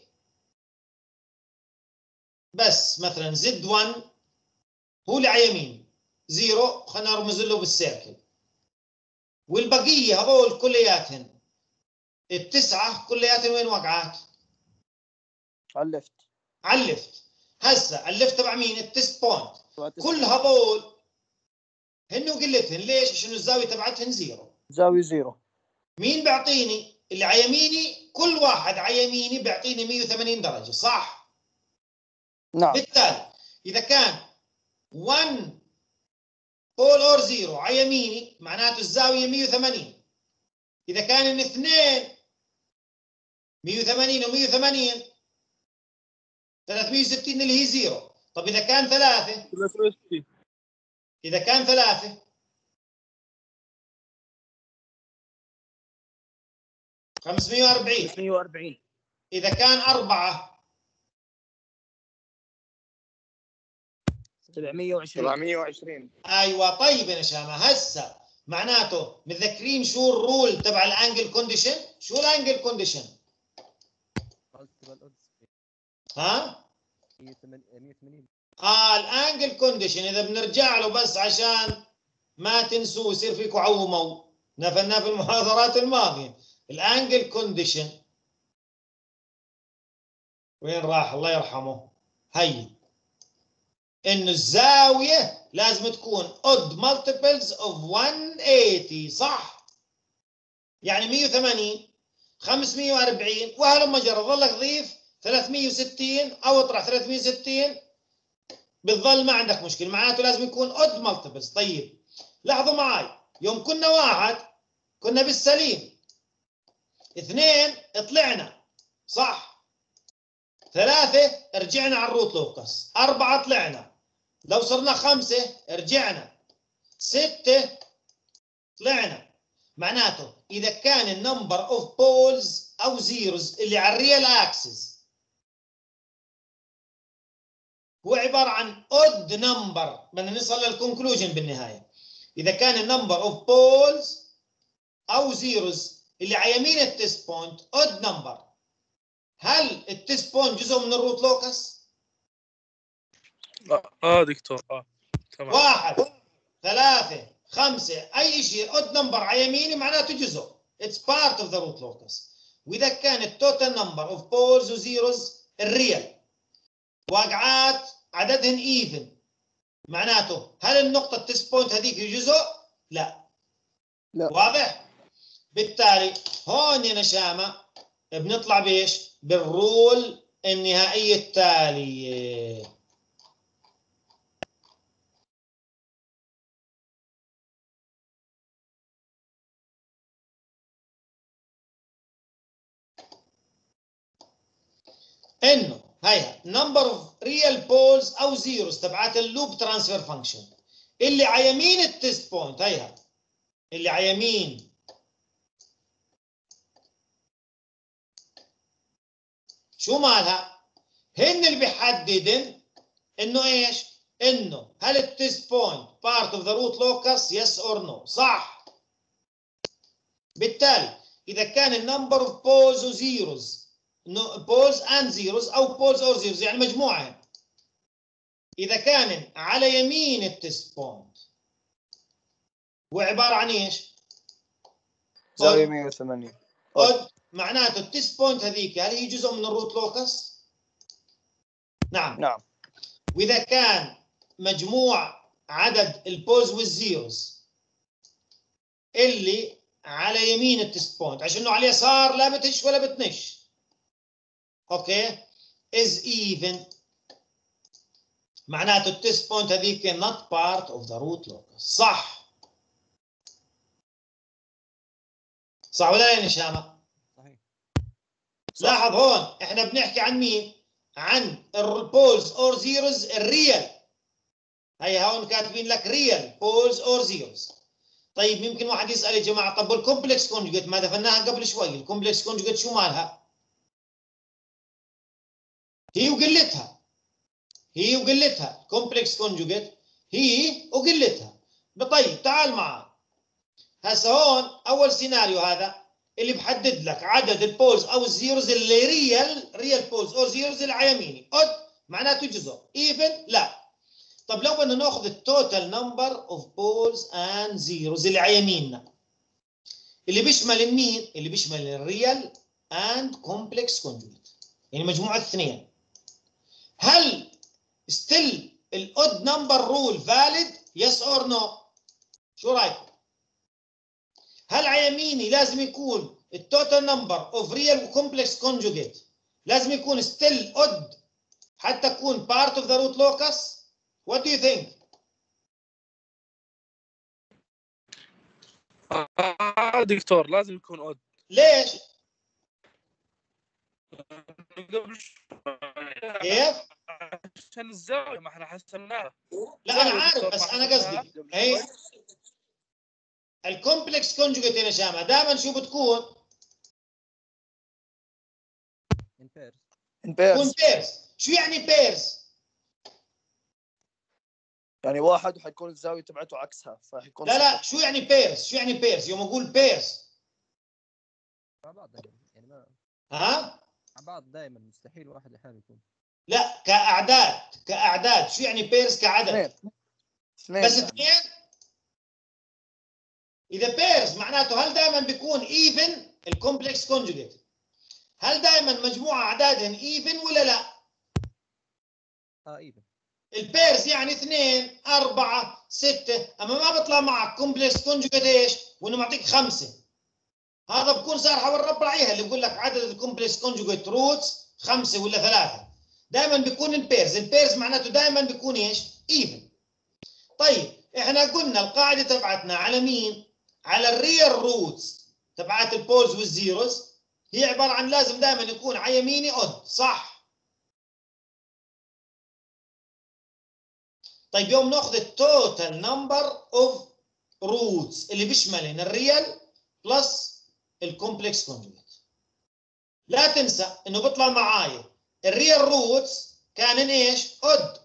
بس مثلا زد واحد هو اللي على يمين، زيرو خلينا نرمز له بالسيركل، والبقيه هذول كلياتهم التسعه كلياتهم وين وقعات؟ على الليفت. على الليفت. هسه الليفت تبع مين؟ التست بوينت. كل هذول هن وقلتهن، ليش؟ عشان الزاويه تبعتهن زيرو. زاويه زيرو. مين بيعطيني؟ اللي على يميني، كل واحد على يميني بيعطيني مية وثمانين درجه صح؟ نعم. بالتالي اذا كان واحد بول اور زيرو على يميني معناته الزاويه مية وثمانين. اذا كان الاثنين مية وثمانين و180 ثلاثمية وستين اللي هي زيرو. طب اذا كان ثلاثه، ثلاثمية وستين. اذا كان ثلاثه خمسمية وأربعين. خمسمية وأربعين. اذا كان اربعه سبعمية وعشرين. سبعمية وعشرين. ايوه. طيب يا نشامه، هسه معناته متذكرين شو الرول تبع الانجل كونديشن؟ شو الانجل كونديشن؟ ها؟ مية وثمانين. اه الانجل كونديشن اذا بنرجع له بس عشان ما تنسوا يصير فيكم عوموا، نفناه في المحاضرات الماضيه. الانجل كونديشن وين راح؟ الله يرحمه. هي انه الزاويه لازم تكون odd multiples of مية وثمانين صح؟ يعني مية وثمانين خمسمية وأربعين وهلما جرى، ظلك ضيف ثلاثمية وستين او اطرح ثلاثمية وستين بتظل ما عندك مشكله، معناته لازم يكون odd multiples. طيب لاحظوا معي، يوم كنا واحد كنا بالسليم، اثنين طلعنا صح، ثلاثة رجعنا على الروت لوكس، أربعة طلعنا، لو صرنا خمسة رجعنا، ستة طلعنا. معناته إذا كان النمبر اوف بولز أو زيروز اللي على الريال اكسس هو عبارة عن odd number، بدنا نصل للكونكلوجن بالنهاية. إذا كان النمبر اوف بولز أو زيروز اللي على يمين التست بوينت odd number، هل التست بوينت جزء من الروت لوكس؟ اه, آه دكتور اه تمام. واحد ثلاثة خمسة أي شيء odd number على يميني معناته جزء. It's part of the root locus. وإذا كان التوتال نمبر اوف بولز وزيروز الريال واقعات عددهن even معناته هل النقطة التست بوينت هذيك جزء؟ لا. لا. واضح؟ بالتالي هون يا نشامة بنطلع بإيش؟ بالرول النهائية التالية. انه هيها نمبر اوف ريال بولز او زيروز تبعات اللوب ترانسفير فانكشن اللي على يمين التست بوينت، هيها اللي على يمين شو مالها؟ هن اللي بيحددن انه ايش؟ انه هل التست بوينت بارت اوف ذا روت لوكس يس اور نو صح؟ بالتالي اذا كان النمبر اوف بولز وزيروز بولز اند زيروز او بولز اور زيروز يعني مجموعه، اذا كان على يمين التست بوينت هو عباره عن ايش؟ زاويه مية وثمانين. odd. معناته التست بوينت هذيك هل هي جزء من الروت لوكس؟ نعم. نعم. واذا كان مجموع عدد البولز والزيروز اللي على يمين التست بوينت عشان انه على اليسار لا بتهش ولا بتنش، اوكي، is even معناته التست بوينت هذيك not part of the root locus صح؟ صح ولا يا نشامة؟ صحيح. لاحظ هون احنا بنحكي عن مين؟ عن البولز اور زيروز الريال هي هون كاتبين لك real poles or zeros. طيب يمكن واحد يسأل يا جماعة طب والكومبلكس كونجوجيت ما دفناها قبل شوي، الكومبلكس كونجوجيت شو مالها؟ هي وقلتها هي وقلتها كومبلكس كونجوجيت هي وقلتها. طيب تعال معي هسه هون اول سيناريو هذا اللي بحدد لك عدد البولز او الزيروز اللي ريال ريال بولز او زيروز اللي على يميني. اود معناته جزء، ايفن لا. طب لو بدنا ناخذ التوتال نمبر اوف بولز اند زيروز اللي على يميننا اللي بيشمل مين؟ اللي بيشمل الريال اند كومبلكس كونجوجيت، يعني مجموع الاثنين. هل ستيل الاود نمبر رول فاليد؟ يس اور نو؟ شو رايكم؟ هل على يميني لازم يكون التوتال نمبر اوف ريال وكومبلكس كونجوجيت لازم يكون ستيل اود حتى تكون بارت اوف ذا روت لوكس؟ وات دو يو ثينك؟ آه دكتور لازم يكون اود. ليش؟ قبل شوي كيف؟ عشان الزاويه ما احنا حسبناها. لا انا عارف بس انا قصدي هي الكومبلكس كونجوجيت يا نشامه دائما شو بتكون؟ ان بيرز. ان تكون بيرز بيرز. شو يعني بيرز؟ يعني واحد وحيكون الزاويه تبعته عكسها فحيكون لا لا صفر. شو يعني بيرز؟ شو يعني بيرز؟ يوم اقول بيرز مع بعض دائما يعني ما ها؟ مع بعض دائما مستحيل واحد لحاله يكون. لا كأعداد كأعداد شو يعني بيرز كعدد؟ اثنين اثنين بس يعني. اثنين؟ إذا بيرز معناته هل دائما بيكون ايفن الكومبلكس كونجوجيت؟ هل دائما مجموعة أعدادهم ايفن ولا لا؟ اه ايفن. البيرز يعني اثنين أربعة ستة، أما ما بيطلع معك كومبلكس كونجوجيت ايش؟ وإنه معطيك خمسة. هذا بكون صار حول ربعيها اللي بقول لك عدد الكومبلكس كونجوجيت روتس خمسة ولا ثلاثة. دائما بيكون البيرز، البيرز معناته دائما بيكون ايش؟ ايفن. طيب احنا قلنا القاعدة تبعتنا على مين؟ على الريال روتس تبعت البولز والزيروز هي عبارة عن لازم دائما يكون على يميني اود، صح؟ طيب يوم ناخذ التوتال نمبر اوف روتس اللي بيشملن الريال بلس الكومبلكس كونجوجيت. لا تنسى انه بيطلع معايا الريال روتس كانن ايش؟ اود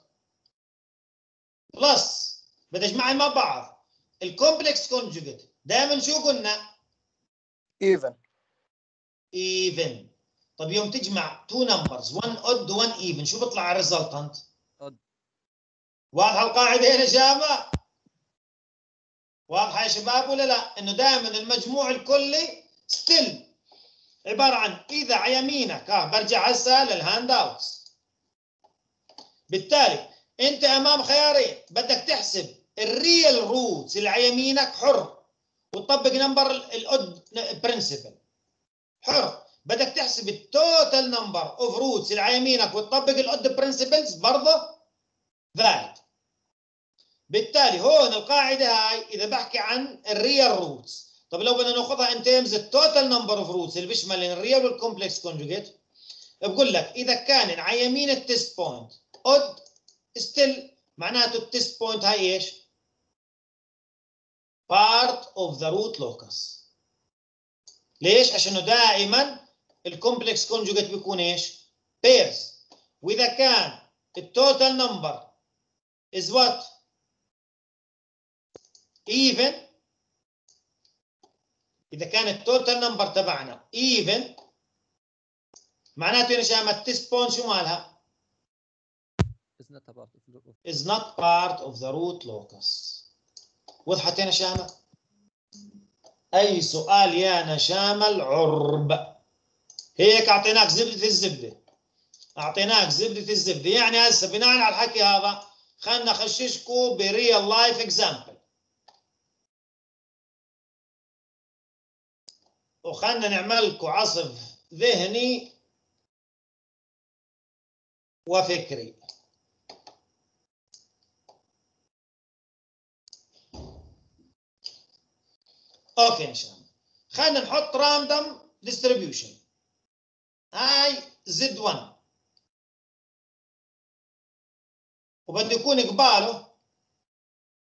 بلس بدي اجمعهم مع بعض الكومبلكس كونجوجيت دائما شو قلنا؟ ايفن. ايفن. طب يوم تجمع تو نمبرز واحد اود وواحد ايفن شو بيطلع على الريزلتنت؟ اود. واضحه القاعده هنا شباب؟ واضحه يا شباب ولا لا؟ انه دائما المجموع الكلي ستيل عباره عن اذا على يمينك اه برجع هسه للهاند اوتس. بالتالي انت امام خيارين، بدك تحسب الريال روتس اللي على يمينك حر وتطبق نمبر الاود برنسبل حر، بدك تحسب التوتال نمبر اوف روتس اللي على يمينك وتطبق الاود برنسبلز برضه فاليد. بالتالي هون القاعده هاي اذا بحكي عن الريال روتس. طب لو بدنا ناخذها ان تيرمز التوتال نمبر اوف روتس اللي بيشمل الريال والكومبلكس كونجوجيت، بقول لك اذا كان على يمين التست بوينت اود ستيل معناته التست بوينت هاي ايش؟ part of the root locus. ليش؟ عشانه دائما الكومبلكس كونجوجيت بيكون ايش؟ pairs. واذا كان التوتال نمبر is what؟ even. اذا كان التوتال نمبر تبعنا even معناته يا نشامه التست بوينت شو مالها؟ is not a part of the root. is not part of the root locus. وضحت يا نشامه؟ اي سؤال يا نشامه العرب. هيك اعطيناك زبده الزبده، اعطيناك زبده الزبده. يعني هسه بناء على الحكي هذا خلنا نخششكم بريال لايف اكزامبل وخلنا نعمل لكم عصف ذهني وفكري. اوكي ان شاء الله. خلينا نحط راندوم ديستريبيوشن. هاي زد واحد وبده يكون قباله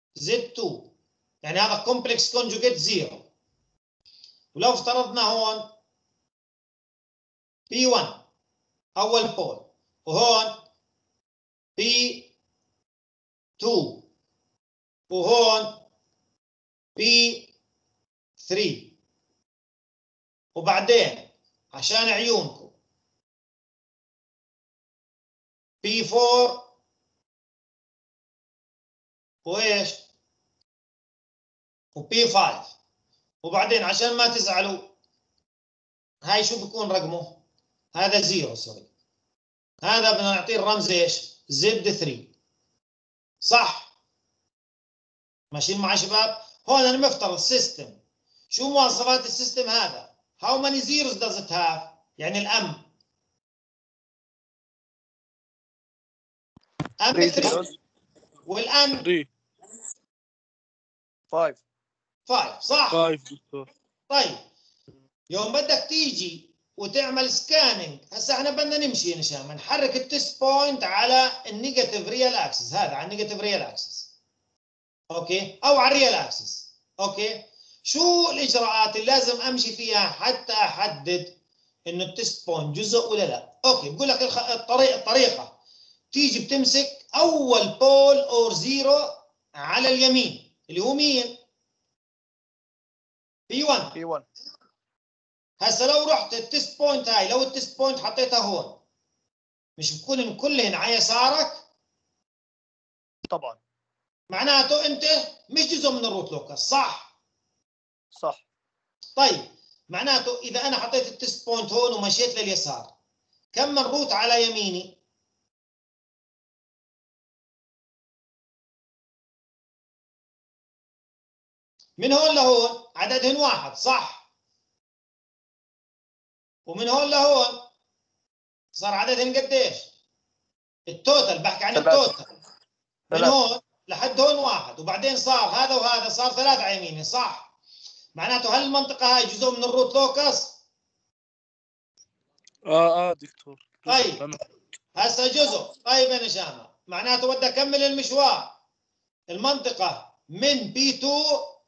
زد تو، يعني هذا كومبلكس كونجوجيت زيرو. ولو افترضنا هون بي واحد اول بول، وهون بي تو، وهون بي ثلاثة، وبعدين عشان عيونكم بي أربعة وايش وبي خمسة، وبعدين عشان ما تزعلوا هاي شو بكون رقمه؟ هذا زيرو سوري، هذا بدنا نعطيه الرمز ايش؟ زد ثلاثة. صح؟ ماشيين معي شباب؟ هون انا مفترض السيستم، شو مواصفات السيستم هذا؟ How many zeros does it have؟ يعني الام ام ثلاثة والان ثلاثة خمسة. خمسة. صح؟ خمسة دكتور. طيب يوم بدك تيجي وتعمل سكاننج، هسه احنا بدنا نمشي ان شاء الله نحرك التست بوينت على النيجاتيف ريال اكسس، هذا على النيجاتيف ريال اكسس اوكي، او على الريال اكسس اوكي. شو الاجراءات اللي لازم امشي فيها حتى احدد انه التست بوينت جزء ولا لا؟ اوكي بقول لك الطريقه الطريقه تيجي بتمسك اول بول اور زيرو على اليمين اللي هو مين؟ بي واحد. بي واحد. هسه لو رحت التست بوينت هاي، لو التست بوينت حطيتها هون، مش بكون كلهن على يسارك؟ طبعا. معناته انت مش جزء من الروت لوكس، صح؟ صح. طيب معناته اذا انا حطيت التست بوينت هون ومشيت لليسار، كم من روت على يميني؟ من هون لهون عددهن واحد، صح؟ ومن هون لهون صار عددهن قديش؟ التوتال، بحكي عن التوتال. من هون لحد هون واحد، وبعدين صار هذا وهذا صار ثلاثة على يميني، صح؟ معناته هل المنطقة هاي جزء من الروت لوكس؟ اه اه دكتور. طيب هسه جزء. طيب يا نشامة، معناته بدي اكمل المشوار، المنطقة من بي تو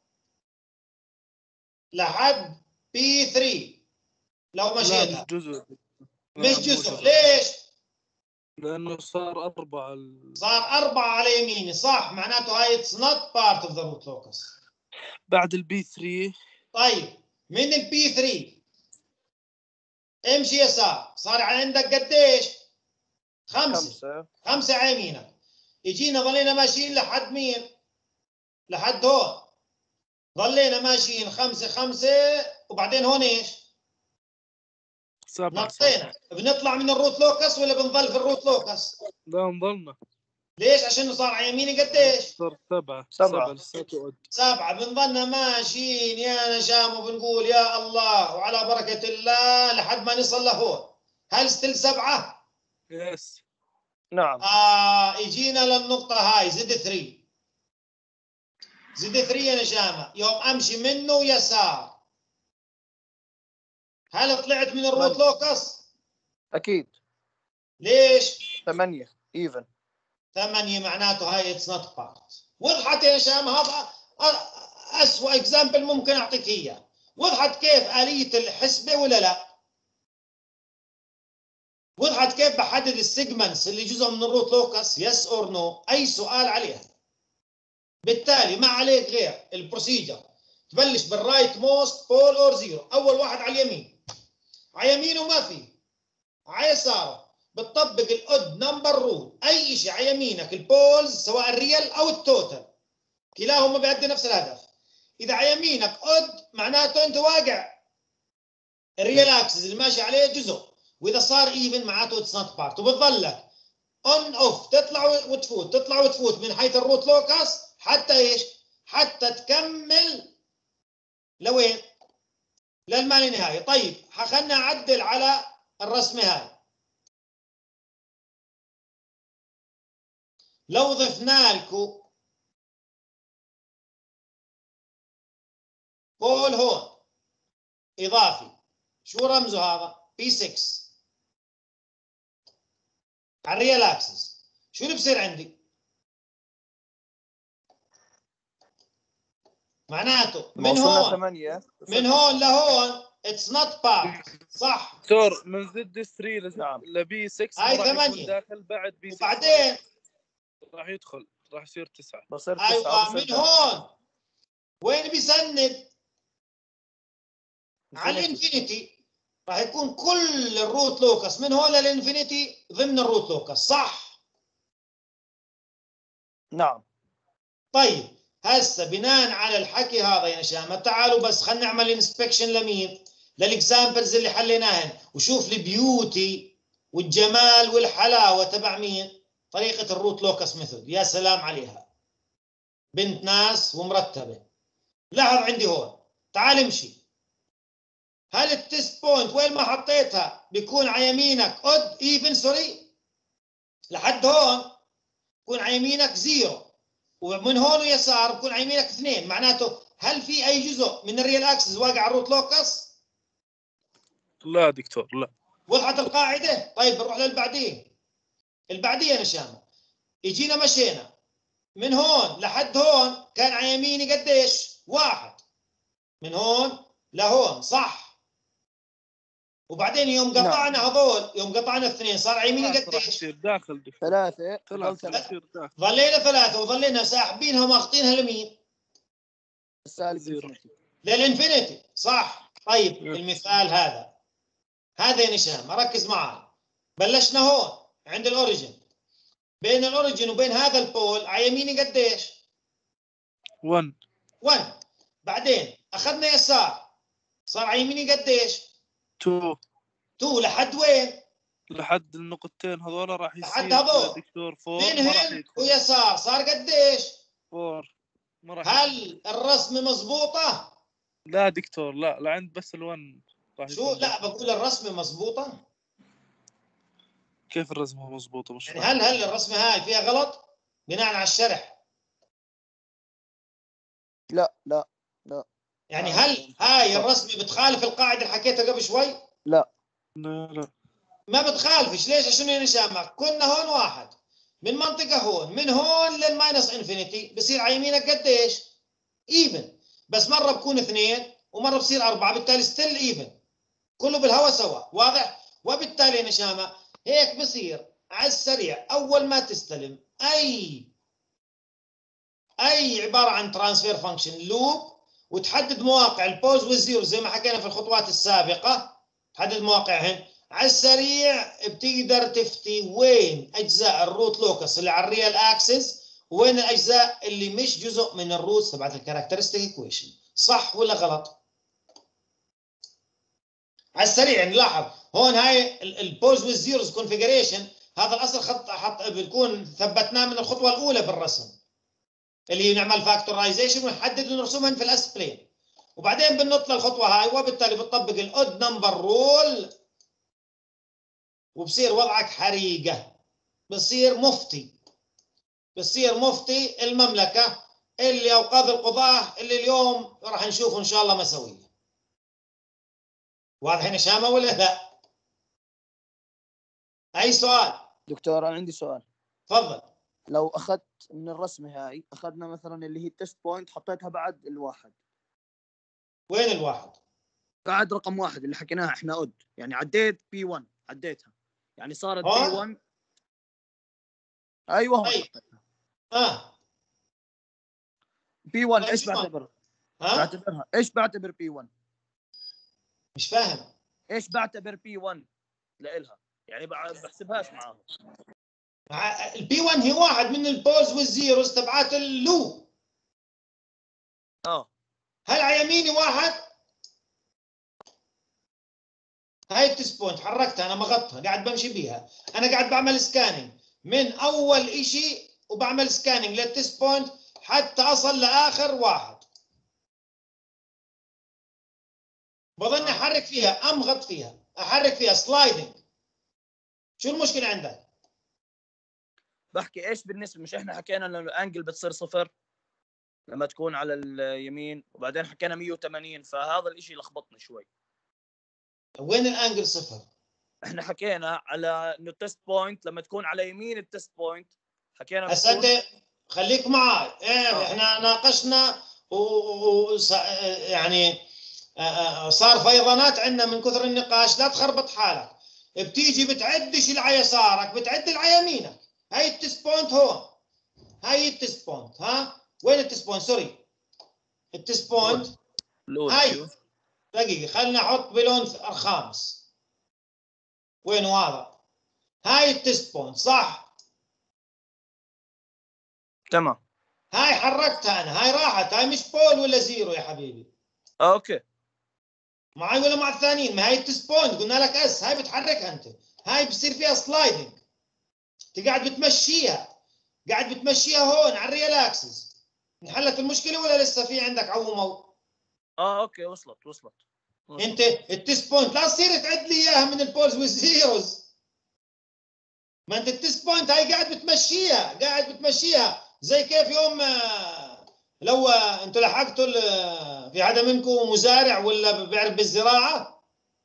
لحد بي ثلاثة لو مشيتها. لا مش جزء. مش جزء، ليش؟ لأنه صار أربعة ال... صار أربعة على يميني، صح؟ معناته هاي it's not part of the root locus. بعد البي ثلاثة. طيب من البي ثلاثة امشي يسار، صار عندك قديش؟ خمسة. خمسة. خمسة على يمينك. اجينا ظلينا ماشيين لحد مين؟ لحد هون. ظلينا ماشيين خمسة خمسة، وبعدين هون ايش؟ سبعة. نطينا. بنطلع من الروت لوكس ولا بنظل في الروت لوكس؟ لا نضلنا. ليش؟ عشان صار على يميني قديش؟ صار سبعة. سبعة. سبعة. سبعة. بنظلنا ماشيين يا نشام وبنقول يا الله وعلى بركة الله لحد ما نصل لهون. هل ستيل سبعة؟ يس. نعم. آه اجينا للنقطة هاي زد ثلاثة. زد ثلاثة يا نشامة، يوم امشي منه يسار، هل طلعت من الروت لوكس؟ اكيد. ليش؟ ثمانية ايفن. ثمانية معناته هاي اتس نوت بارت. وضحت يا نشامة؟ هذا أسوأ اكزامبل ممكن اعطيك اياه. وضحت كيف آلية الحسبة ولا لا؟ وضحت كيف بحدد السيجمنتس اللي جزء من الروت لوكس؟ يس اور نو؟ اي سؤال عليها. بالتالي ما عليك غير البروسيجر، تبلش بالرايت موست بول اور زيرو، اول واحد على اليمين، على يمينه ما في، على يساره بتطبق الاود نمبر رول، اي شيء على يمينك البولز سواء الريال او التوتال كلاهما بيؤدي نفس الهدف. اذا على يمينك اود معناته انت واقع الريال اكسس اللي ماشي عليه جزء، واذا صار ايفن معناته اتس نوت بارت، وبتظل لك اون اوف تطلع وتفوت تطلع وتفوت من حيث الروت لوكس حتى ايش؟ حتى تكمل لوين؟ للما لا نهايه. طيب خلنا نعدل على الرسمه هاي. لو ضفنا لكم بول هون اضافي، شو رمزه هذا؟ بي ستة على الريال اكسس، شو اللي بصير عندي؟ معناته ما من وصلنا هون ثمانية من هون لهون اتس نوت بارت، صح؟ دكتور من زد ثلاثة نعم. لبي ستة هاي ما راح يكون ثمانية. داخل بعد بي ستة، وبعدين راح يدخل راح يصير تسعة. بصير تسعة ايوه بصير من داخل. هون وين بيسند؟ على Infinity. الانفينيتي راح يكون كل الروت لوكس من هون للانفينيتي ضمن الروت لوكس، صح؟ نعم. طيب هسه بناء على الحكي هذا يا نشامة تعالوا بس خلينا نعمل انسبكشن لمين؟ للاكزامبلز اللي حليناهن وشوف البيوتي والجمال والحلاوه تبع مين؟ طريقه الروت لوكس ميثود، يا سلام عليها. بنت ناس ومرتبه. لاحظ عندي هون، تعال امشي. هل التست بوينت وين ما حطيتها بيكون على يمينك اود ايفن سوري؟ لحد هون بكون على يمينك زيرو، ومن هون ويسار بكون على يمينك اثنين. معناته هل في اي جزء من الريال اكسس واقع على الروت لوكس؟ لا دكتور لا. وضحت القاعده؟ طيب بنروح للبعدين. البعديه نشامه اجينا مشينا من هون لحد هون كان على يميني قديش؟ واحد. من هون لهون، صح؟ وبعدين يوم قطعنا هذول، يوم قطعنا اثنين صار على يميني راح قديش؟ يصير داخل دكتور. ثلاثة ظل ثلاثة راح ثلاثة. يصير داخل. ظلينا ثلاثه وظلينا ساحبينها ماخطينها لمين؟ السالب زيرو. Infinity. للانفينيتي، صح؟ طيب يس. المثال هذا هذا يا نشام ركز معي. بلشنا هون عند الاوريجن، بين الاوريجن وبين هذا البول على يميني قديش؟ واحد. واحد. بعدين اخذنا يسار صار على يميني قديش؟ اثنين. اثنين. لحد وين؟ لحد النقطتين هذول راح لحد يصير هذول. دكتور فور ما راح بينهن يدخل. ويسار صار قديش؟ فور ما راح هل يدخل. الرسمه مضبوطه؟ لا دكتور لا لعند بس الون راح شو يكون لا داخل. بقول الرسمه مضبوطه. كيف الرسمة مضبوطة مش يعني فاهم. هل هل الرسمه هاي فيها غلط بناء على الشرح؟ لا لا لا يعني آه. هل هاي الرسمه بتخالف القاعده اللي حكيتها قبل شوي؟ لا لا لا ما بتخالفش. ليش؟ عشان يا نشامة كنا هون واحد من منطقه هون من هون للماينس انفينيتي بصير على يمينك قديش؟ ايفن. بس مره بكون اثنين ومره بصير اربعه، بالتالي ستيل ايفن، كله بالهواء سوا، واضح؟ وبالتالي يا نشامة هيك بصير على السريع اول ما تستلم اي اي عباره عن ترانسفير فانكشن لوب وتحدد مواقع البوز والزيرو زي ما حكينا في الخطوات السابقه، تحدد مواقعهن على السريع بتقدر تفتي وين اجزاء الروت لوكس اللي على الريال اكسس وين الاجزاء اللي مش جزء من الروتس تبعت الكاركترستيك ايكويشن. صح ولا غلط؟ على السريع نلاحظ هون هاي البوز والزيروز كونفيجريشن، هذا الاصل خط حط بنكون ثبتناه من الخطوه الاولى بالرسم اللي نعمل فاكتورايزيشن ونحدد ونرسمهم في الاس بلين، وبعدين بننط للخطوه هاي وبالتالي بتطبق الاود نمبر رول وبصير وضعك حريقه، بصير مفتي، بصير مفتي المملكه اللي اوقاظ القضاه اللي اليوم راح نشوفه ان شاء الله مسويه. واضح يا نشامة ولا لا؟ اي سؤال؟ دكتور انا عندي سؤال. تفضل. لو اخذت من الرسمه هاي اخذنا مثلا اللي هي التست بوينت حطيتها بعد الواحد، وين الواحد؟ بعد رقم واحد اللي حكيناها احنا اود، يعني عديت بي واحد عديتها يعني صارت بي هون؟ واحد. ايوه هون طيب. حطيتها اه بي واحد. طيب ايش شو؟ بعتبرها؟ ها؟ بعتبرها ايش بعتبر بي واحد؟ مش فاهم. ايش بعتبر بي واحد لإلها؟ يعني بع- بحسبهاش معاهم. مع البي واحد هي واحد من البولز والزيروز تبعات اللو. اه هل على يميني واحد؟ هاي التست بوينت حركتها انا مغطها قاعد بمشي بيها، انا قاعد بعمل سكاننج من اول اشي وبعمل سكاننج للتست بوينت حتى اصل لاخر واحد، بظن احرك فيها امغط فيها احرك فيها سلايدنج. شو المشكله عندك؟ بحكي ايش بالنسبه، مش احنا حكينا انه الانجل بتصير صفر لما تكون على اليمين، وبعدين حكينا مية وثمانين، فهذا الاشي لخبطني شوي. وين الانجل صفر؟ احنا حكينا على انه التست بوينت لما تكون على يمين التست بوينت حكينا هسه بتكون انت خليك معي. ايه آه. احنا ناقشنا و يعني صار فيضانات عندنا من كثر النقاش. لا تخربط حالك، بتيجي بتعدش اللي على يسارك بتعد اللي على يمينك. هاي التست بوينت هون، هاي التست بوينت. ها وين التست بوينت؟ سوري التست بوينت هاي. دقيقة خلينا نحط بلون خامس. وين هذا؟ هاي التست بوينت صح؟ تمام. هاي حركتها انا، هاي راحت، هاي مش بول ولا زيرو يا حبيبي. آه اوكي معي ولا مع الثانيين؟ ما هي التست بوينت قلنا لك اس، هاي بتحركها انت. هاي بصير فيها سلايدنج، انت قاعد بتمشيها، قاعد بتمشيها هون على الريال اكسس. انحلت المشكله ولا لسه في عندك عومه؟ اه اوكي وصلت وصلت, وصلت. انت التست بوينت لا تصير تعد لي اياها من البولز والزيروز. ما انت التست بوينت هاي قاعد بتمشيها، قاعد بتمشيها زي كيف يوم لو انتوا لحقتوا في حدا منكم مزارع ولا بيعرف بالزراعه؟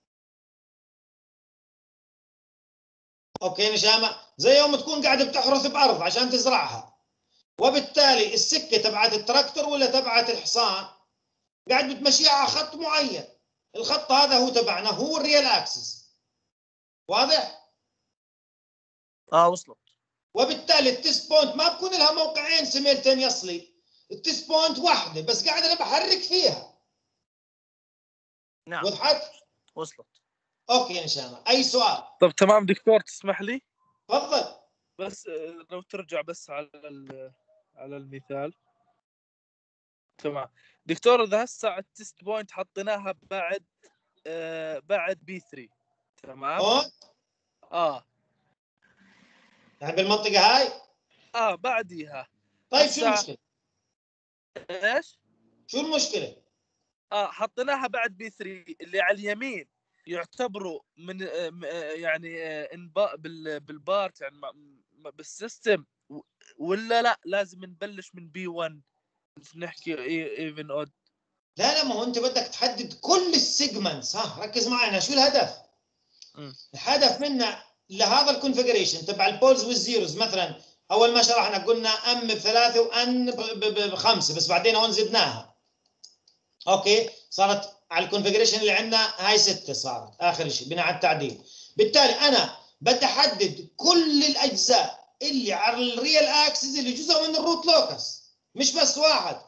اوكي نشامه، زي يوم تكون قاعد بتحرث بارض عشان تزرعها، وبالتالي السكه تبعت التراكتور ولا تبعت الحصان قاعد بتمشيها على خط معين. الخط هذا هو تبعنا، هو الريال اكسس. واضح؟ اه وصلت. وبالتالي التست بوينت ما بكون لها موقعين سيميلتين يصلي، التست بوينت واحده بس قاعد انا بحرك فيها. نعم وضحت؟ وصلت. اوكي يا نشامه، اي سؤال؟ طب تمام دكتور تسمح لي تفضل. بس لو ترجع بس على على المثال. تمام دكتور، اذا هسه التست بوينت حطيناها بعد آه بعد بي ثلاثة تمام. هون اه يعني بالمنطقه هاي. اه بعديها. طيب شو المشكله؟ ايش؟ شو المشكله؟ اه حطيناها بعد بي ثلاثة اللي على اليمين يعتبروا من آه يعني آه بالبارت يعني بالسيستم، ولا لا لازم نبلش من بي واحد نحكي ايفن اود؟ لا لا، ما هو انت بدك تحدد كل السيجمنتس. ها ركز معنا، شو الهدف؟ م. الهدف منا لهذا الكونفيجريشن تبع البولز والزيروز. مثلا اول ما شرحنا قلنا ام بثلاثه وان بخمسه، بس بعدين هون زدناها. اوكي صارت على الكونفيجريشن اللي عندنا هاي سته، صارت اخر شيء بناء على التعديل. بالتالي انا بدي احدد كل الاجزاء اللي على الريال اكسس اللي جزء من الروت لوكس، مش بس واحد.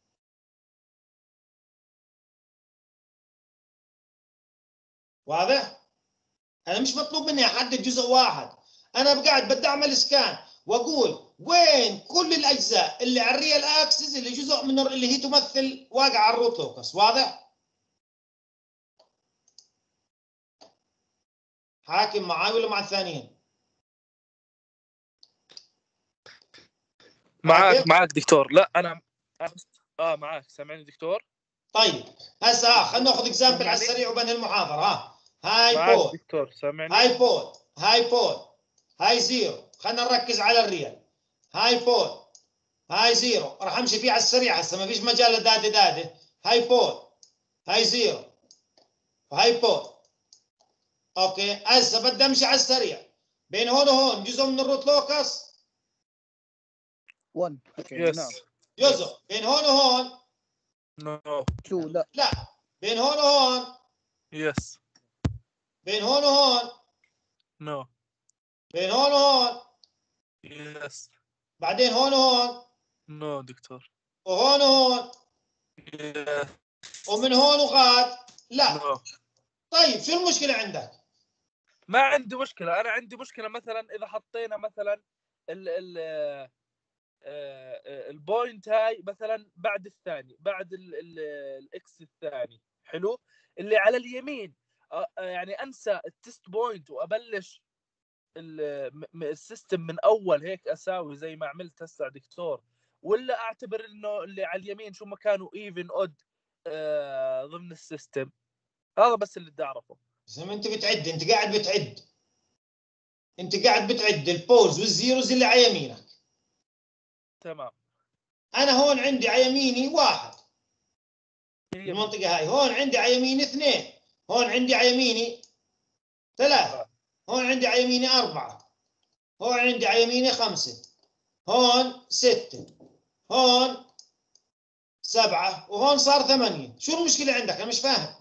واضح؟ انا مش مطلوب مني احدد جزء واحد، انا قاعد بدي اعمل سكان واقول وين كل الاجزاء اللي على الريال اكسس اللي جزء من اللي هي تمثل واقع على الروت لوكس. واضح؟ حاكم معاي ولا مع الثانيين؟ معاك معاك دكتور. لا انا اه معاك، سامعني دكتور؟ طيب هسه اه خلينا ناخذ اكزامبل على السريع وبنهي المحاضره. ها هاي بول، دكتور سامعني؟ هاي بول، هاي بول، هاي زيرو. خلينا نركز على الريال. هاي بول، هاي زيرو، راح امشي فيه على السريع هسه، ما فيش مجال لداده داده. هاي بول، هاي زيرو، وهاي بول. اوكي هسه بدي امشي على السريع بين هون وهون جزء من الروت لوكس واحد. اوكي يس. نعم جزء بين هون وهون. نو تو لا لا بين هون وهون. يس. بين هون وهون. نو بين هون وهون. يس. بعدين هون وهون. نو دكتور. وهون وهون. يس. ومن هون وغاد. لا نو. طيب شو المشكله عندك؟ ما عندي مشكله، انا عندي مشكله مثلا اذا حطينا مثلا ال ال البوينت هاي مثلا بعد الثاني، بعد الاكس الثاني، حلو، اللي على اليمين يعني انسى التست بوينت وابلش السيستم من اول هيك اساوي زي ما عملت هسه دكتور، ولا اعتبر انه اللي على اليمين شو مكانه ايفن اود آه ضمن السيستم؟ هذا بس اللي بدي اعرفه. زي ما انت بتعد، انت قاعد بتعد انت قاعد بتعد البولز والزيروز اللي على يمينك. تمام. انا هون عندي على يميني واحد المنطقه هاي، هون عندي على يميني اثنين، هون عندي على يميني ثلاثه، هون عندي على يميني اربعه، هون عندي على يميني خمسه، هون سته، هون سبعة وهون صار ثمانية، شو المشكلة عندك؟ أنا مش فاهم.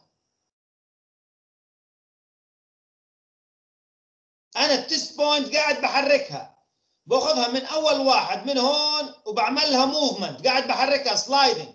أنا التست بوينت قاعد بحركها، باخذها من أول واحد من هون وبعملها موفمنت، قاعد بحركها سلايدنج.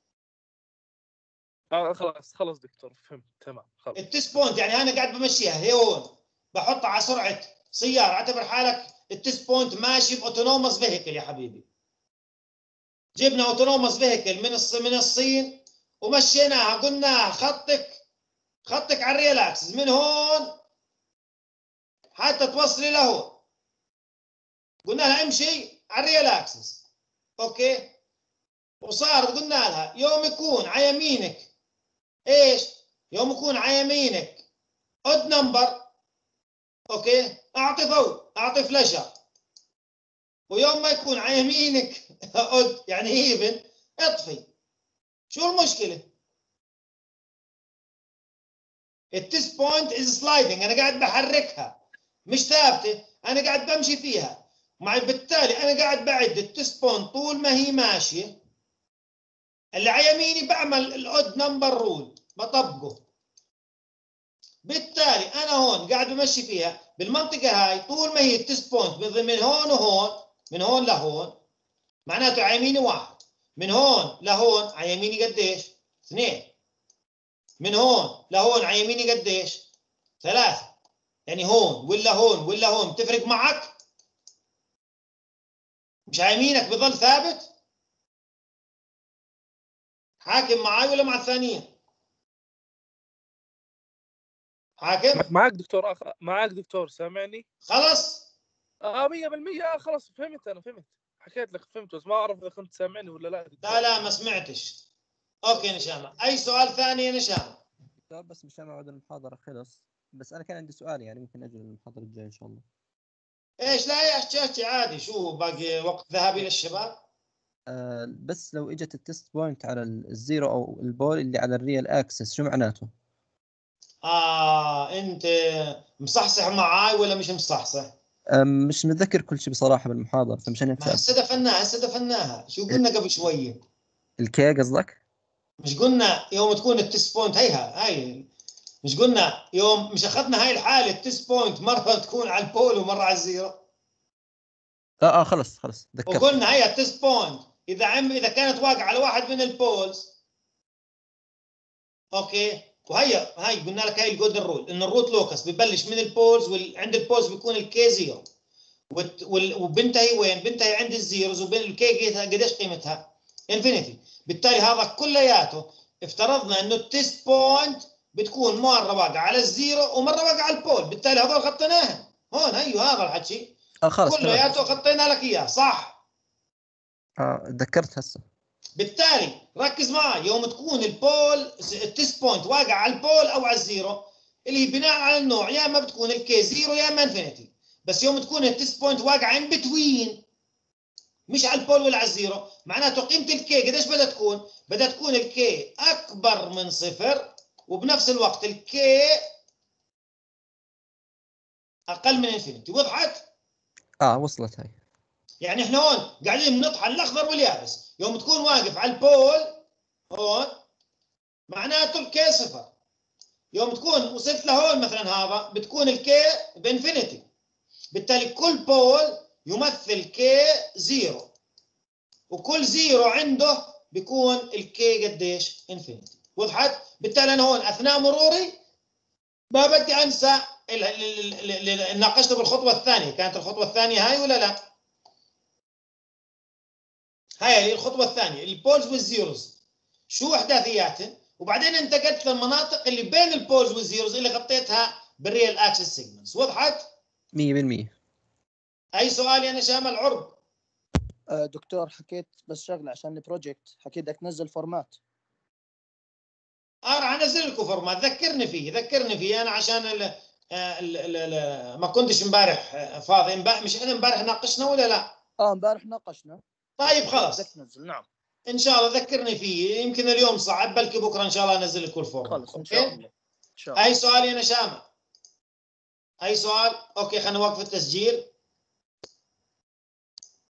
آه خلاص خلاص دكتور فهمت تمام خلاص. التست بوينت يعني أنا قاعد بمشيها هي هون، بحطها على سرعة سيارة، اعتبر حالك التست بوينت ماشي باوتونوموس فيهيكل يا حبيبي. جبنا اوتونوموس فيهيكل من من الصين ومشيناها، قلنا خطك خطك على الريال اكسس من هون حتى توصلي لهون، قلنا لها امشي على الريال اكسس. اوكي، وصار قلنا لها يوم يكون على يمينك ايش؟ يوم يكون على يمينك اود نمبر، اوكي، اعطي ضوء، اعطي فلاشر. ويوم ما يكون على يمينك اود يعني ايفن، اطفي. شو المشكله؟ التست بوينت از سلايدنج، انا قاعد بحركها مش ثابته، انا قاعد بمشي فيها، مع بالتالي انا قاعد بعد التست بوينت طول ما هي ماشيه. اللي على يميني بعمل الاود نمبر رول بطبقه، بالتالي انا هون قاعد بمشي فيها بالمنطقه هاي طول ما هي التست بوينت من هون وهون، من هون لهون، معناته على يميني واحد، من هون لهون على يميني قديش؟ اثنين، من هون لهون على يميني قديش؟ ثلاثة. يعني هون ولا هون ولا هون بتفرق معك؟ مش على يمينك بضل ثابت؟ حاكم معي ولا مع الثانيين؟ حاكم؟ معك دكتور أخ... معك دكتور سامعني؟ خلص؟ اه مية بالمية. اه خلاص فهمت، انا فهمت، حكيت لك فهمت، بس ما اعرف اذا كنت سامعني ولا لا دكتور. لا لا ما سمعتش. اوكي نشامة، اي سؤال ثاني يا نشامة؟ دكتور بس مشان موعد المحاضرة خلص، بس أنا كان عندي سؤال يعني ممكن أجل المحاضرة الجاية إن شاء الله. ايش لا يا احكي عادي، شو باقي وقت ذهبي للشباب؟ آه بس لو اجت التست بوينت على الزيرو او البول اللي على الريال اكسس شو معناته؟ اه انت مصحصح معاي ولا مش مصحصح؟ آه مش متذكر كل شيء بصراحة بالمحاضرة، فمشان هيك ما سألت. هسه دفناها، هسه دفناها، شو قلنا قبل شويه؟ الكي قصدك؟ مش قلنا يوم تكون التست بوينت هيها هاي، مش قلنا يوم مش اخذنا هاي الحاله التست بوينت مره تكون على البول ومره على الزيرو؟ اه اه خلص خلص ذكرت. وقلنا هي التست بوينت اذا عم اذا كانت واقعه على واحد من البولز، اوكي، وهي هاي قلنا لك هاي الجولدن رول، ان الروت لوكس ببلش من البولز وعند البولز بيكون الكي زيرو، وبنتهي وين؟ بنتهي عند الزيروز، والكي قديش قيمتها؟ انفينيتي. بالتالي هذا كلياته افترضنا انه التست بوينت بتكون مره واقعه على الزيرو ومره واقعه على البول، بالتالي هذول غطيناهم هون. ايوه هذا الحكي اه خلص كلياته غطينا لك اياه صح. اه ذكرت هسه. بالتالي ركز معي، يوم تكون البول التست بوينت واقع على البول او على الزيرو، اللي بناء على النوع يا اما بتكون الكي زيرو يا اما انفينيتي. بس يوم تكون التست بوينت واقعه ان بتوين، مش على البول ولا على الزيرو، معناته قيمه الكي قديش بدها تكون؟ بدها تكون الكي اكبر من صفر، وبنفس الوقت الكي اقل من انفينيتي. وضحت؟ اه وصلت هاي. يعني احنا هون قاعدين بنطحن الاخضر واليابس. يوم تكون واقف على البول هون معناته الكي صفر، يوم تكون وصلت لهون مثلا هذا بتكون الكي بانفينيتي، بالتالي كل بول يمثل كي زيرو، وكل زيرو عنده بيكون الكي قديش؟ انفينيتي. وضحت؟ بالتالي انا هون اثناء مروري ما بدي انسى اللي ناقشته بالخطوه الثانيه. كانت الخطوه الثانيه هاي ولا لا؟ هاي اللي الخطوه الثانيه، البولز والزيروز شو احداثياتهم، وبعدين انتقلت للمناطق اللي بين البولز والزيروز اللي غطيتها بالريال اكسس سيجمنتس. وضحت؟ مية بالمية. اي سؤال يا نشام العرب؟ آه دكتور حكيت بس شغله عشان البروجكت، حكيت بدك تنزل فورمات. اه راح انزل لكم فورمات، ذكرني فيه ذكرني فيه انا عشان ال ال ال ال ما كنتش امبارح فاضي. امبارح مش احنا امبارح ناقشنا ولا لا؟ اه امبارح ناقشنا. طيب خلاص بدك تنزل. نعم ان شاء الله ذكرني فيه، يمكن اليوم صعب بلكي بكره ان شاء الله انزل لكم الفورمات. خلص ان شاء الله. ان شاء اي الله. سؤال يا نشامه؟ اي سؤال؟ اوكي خلينا نوقف التسجيل.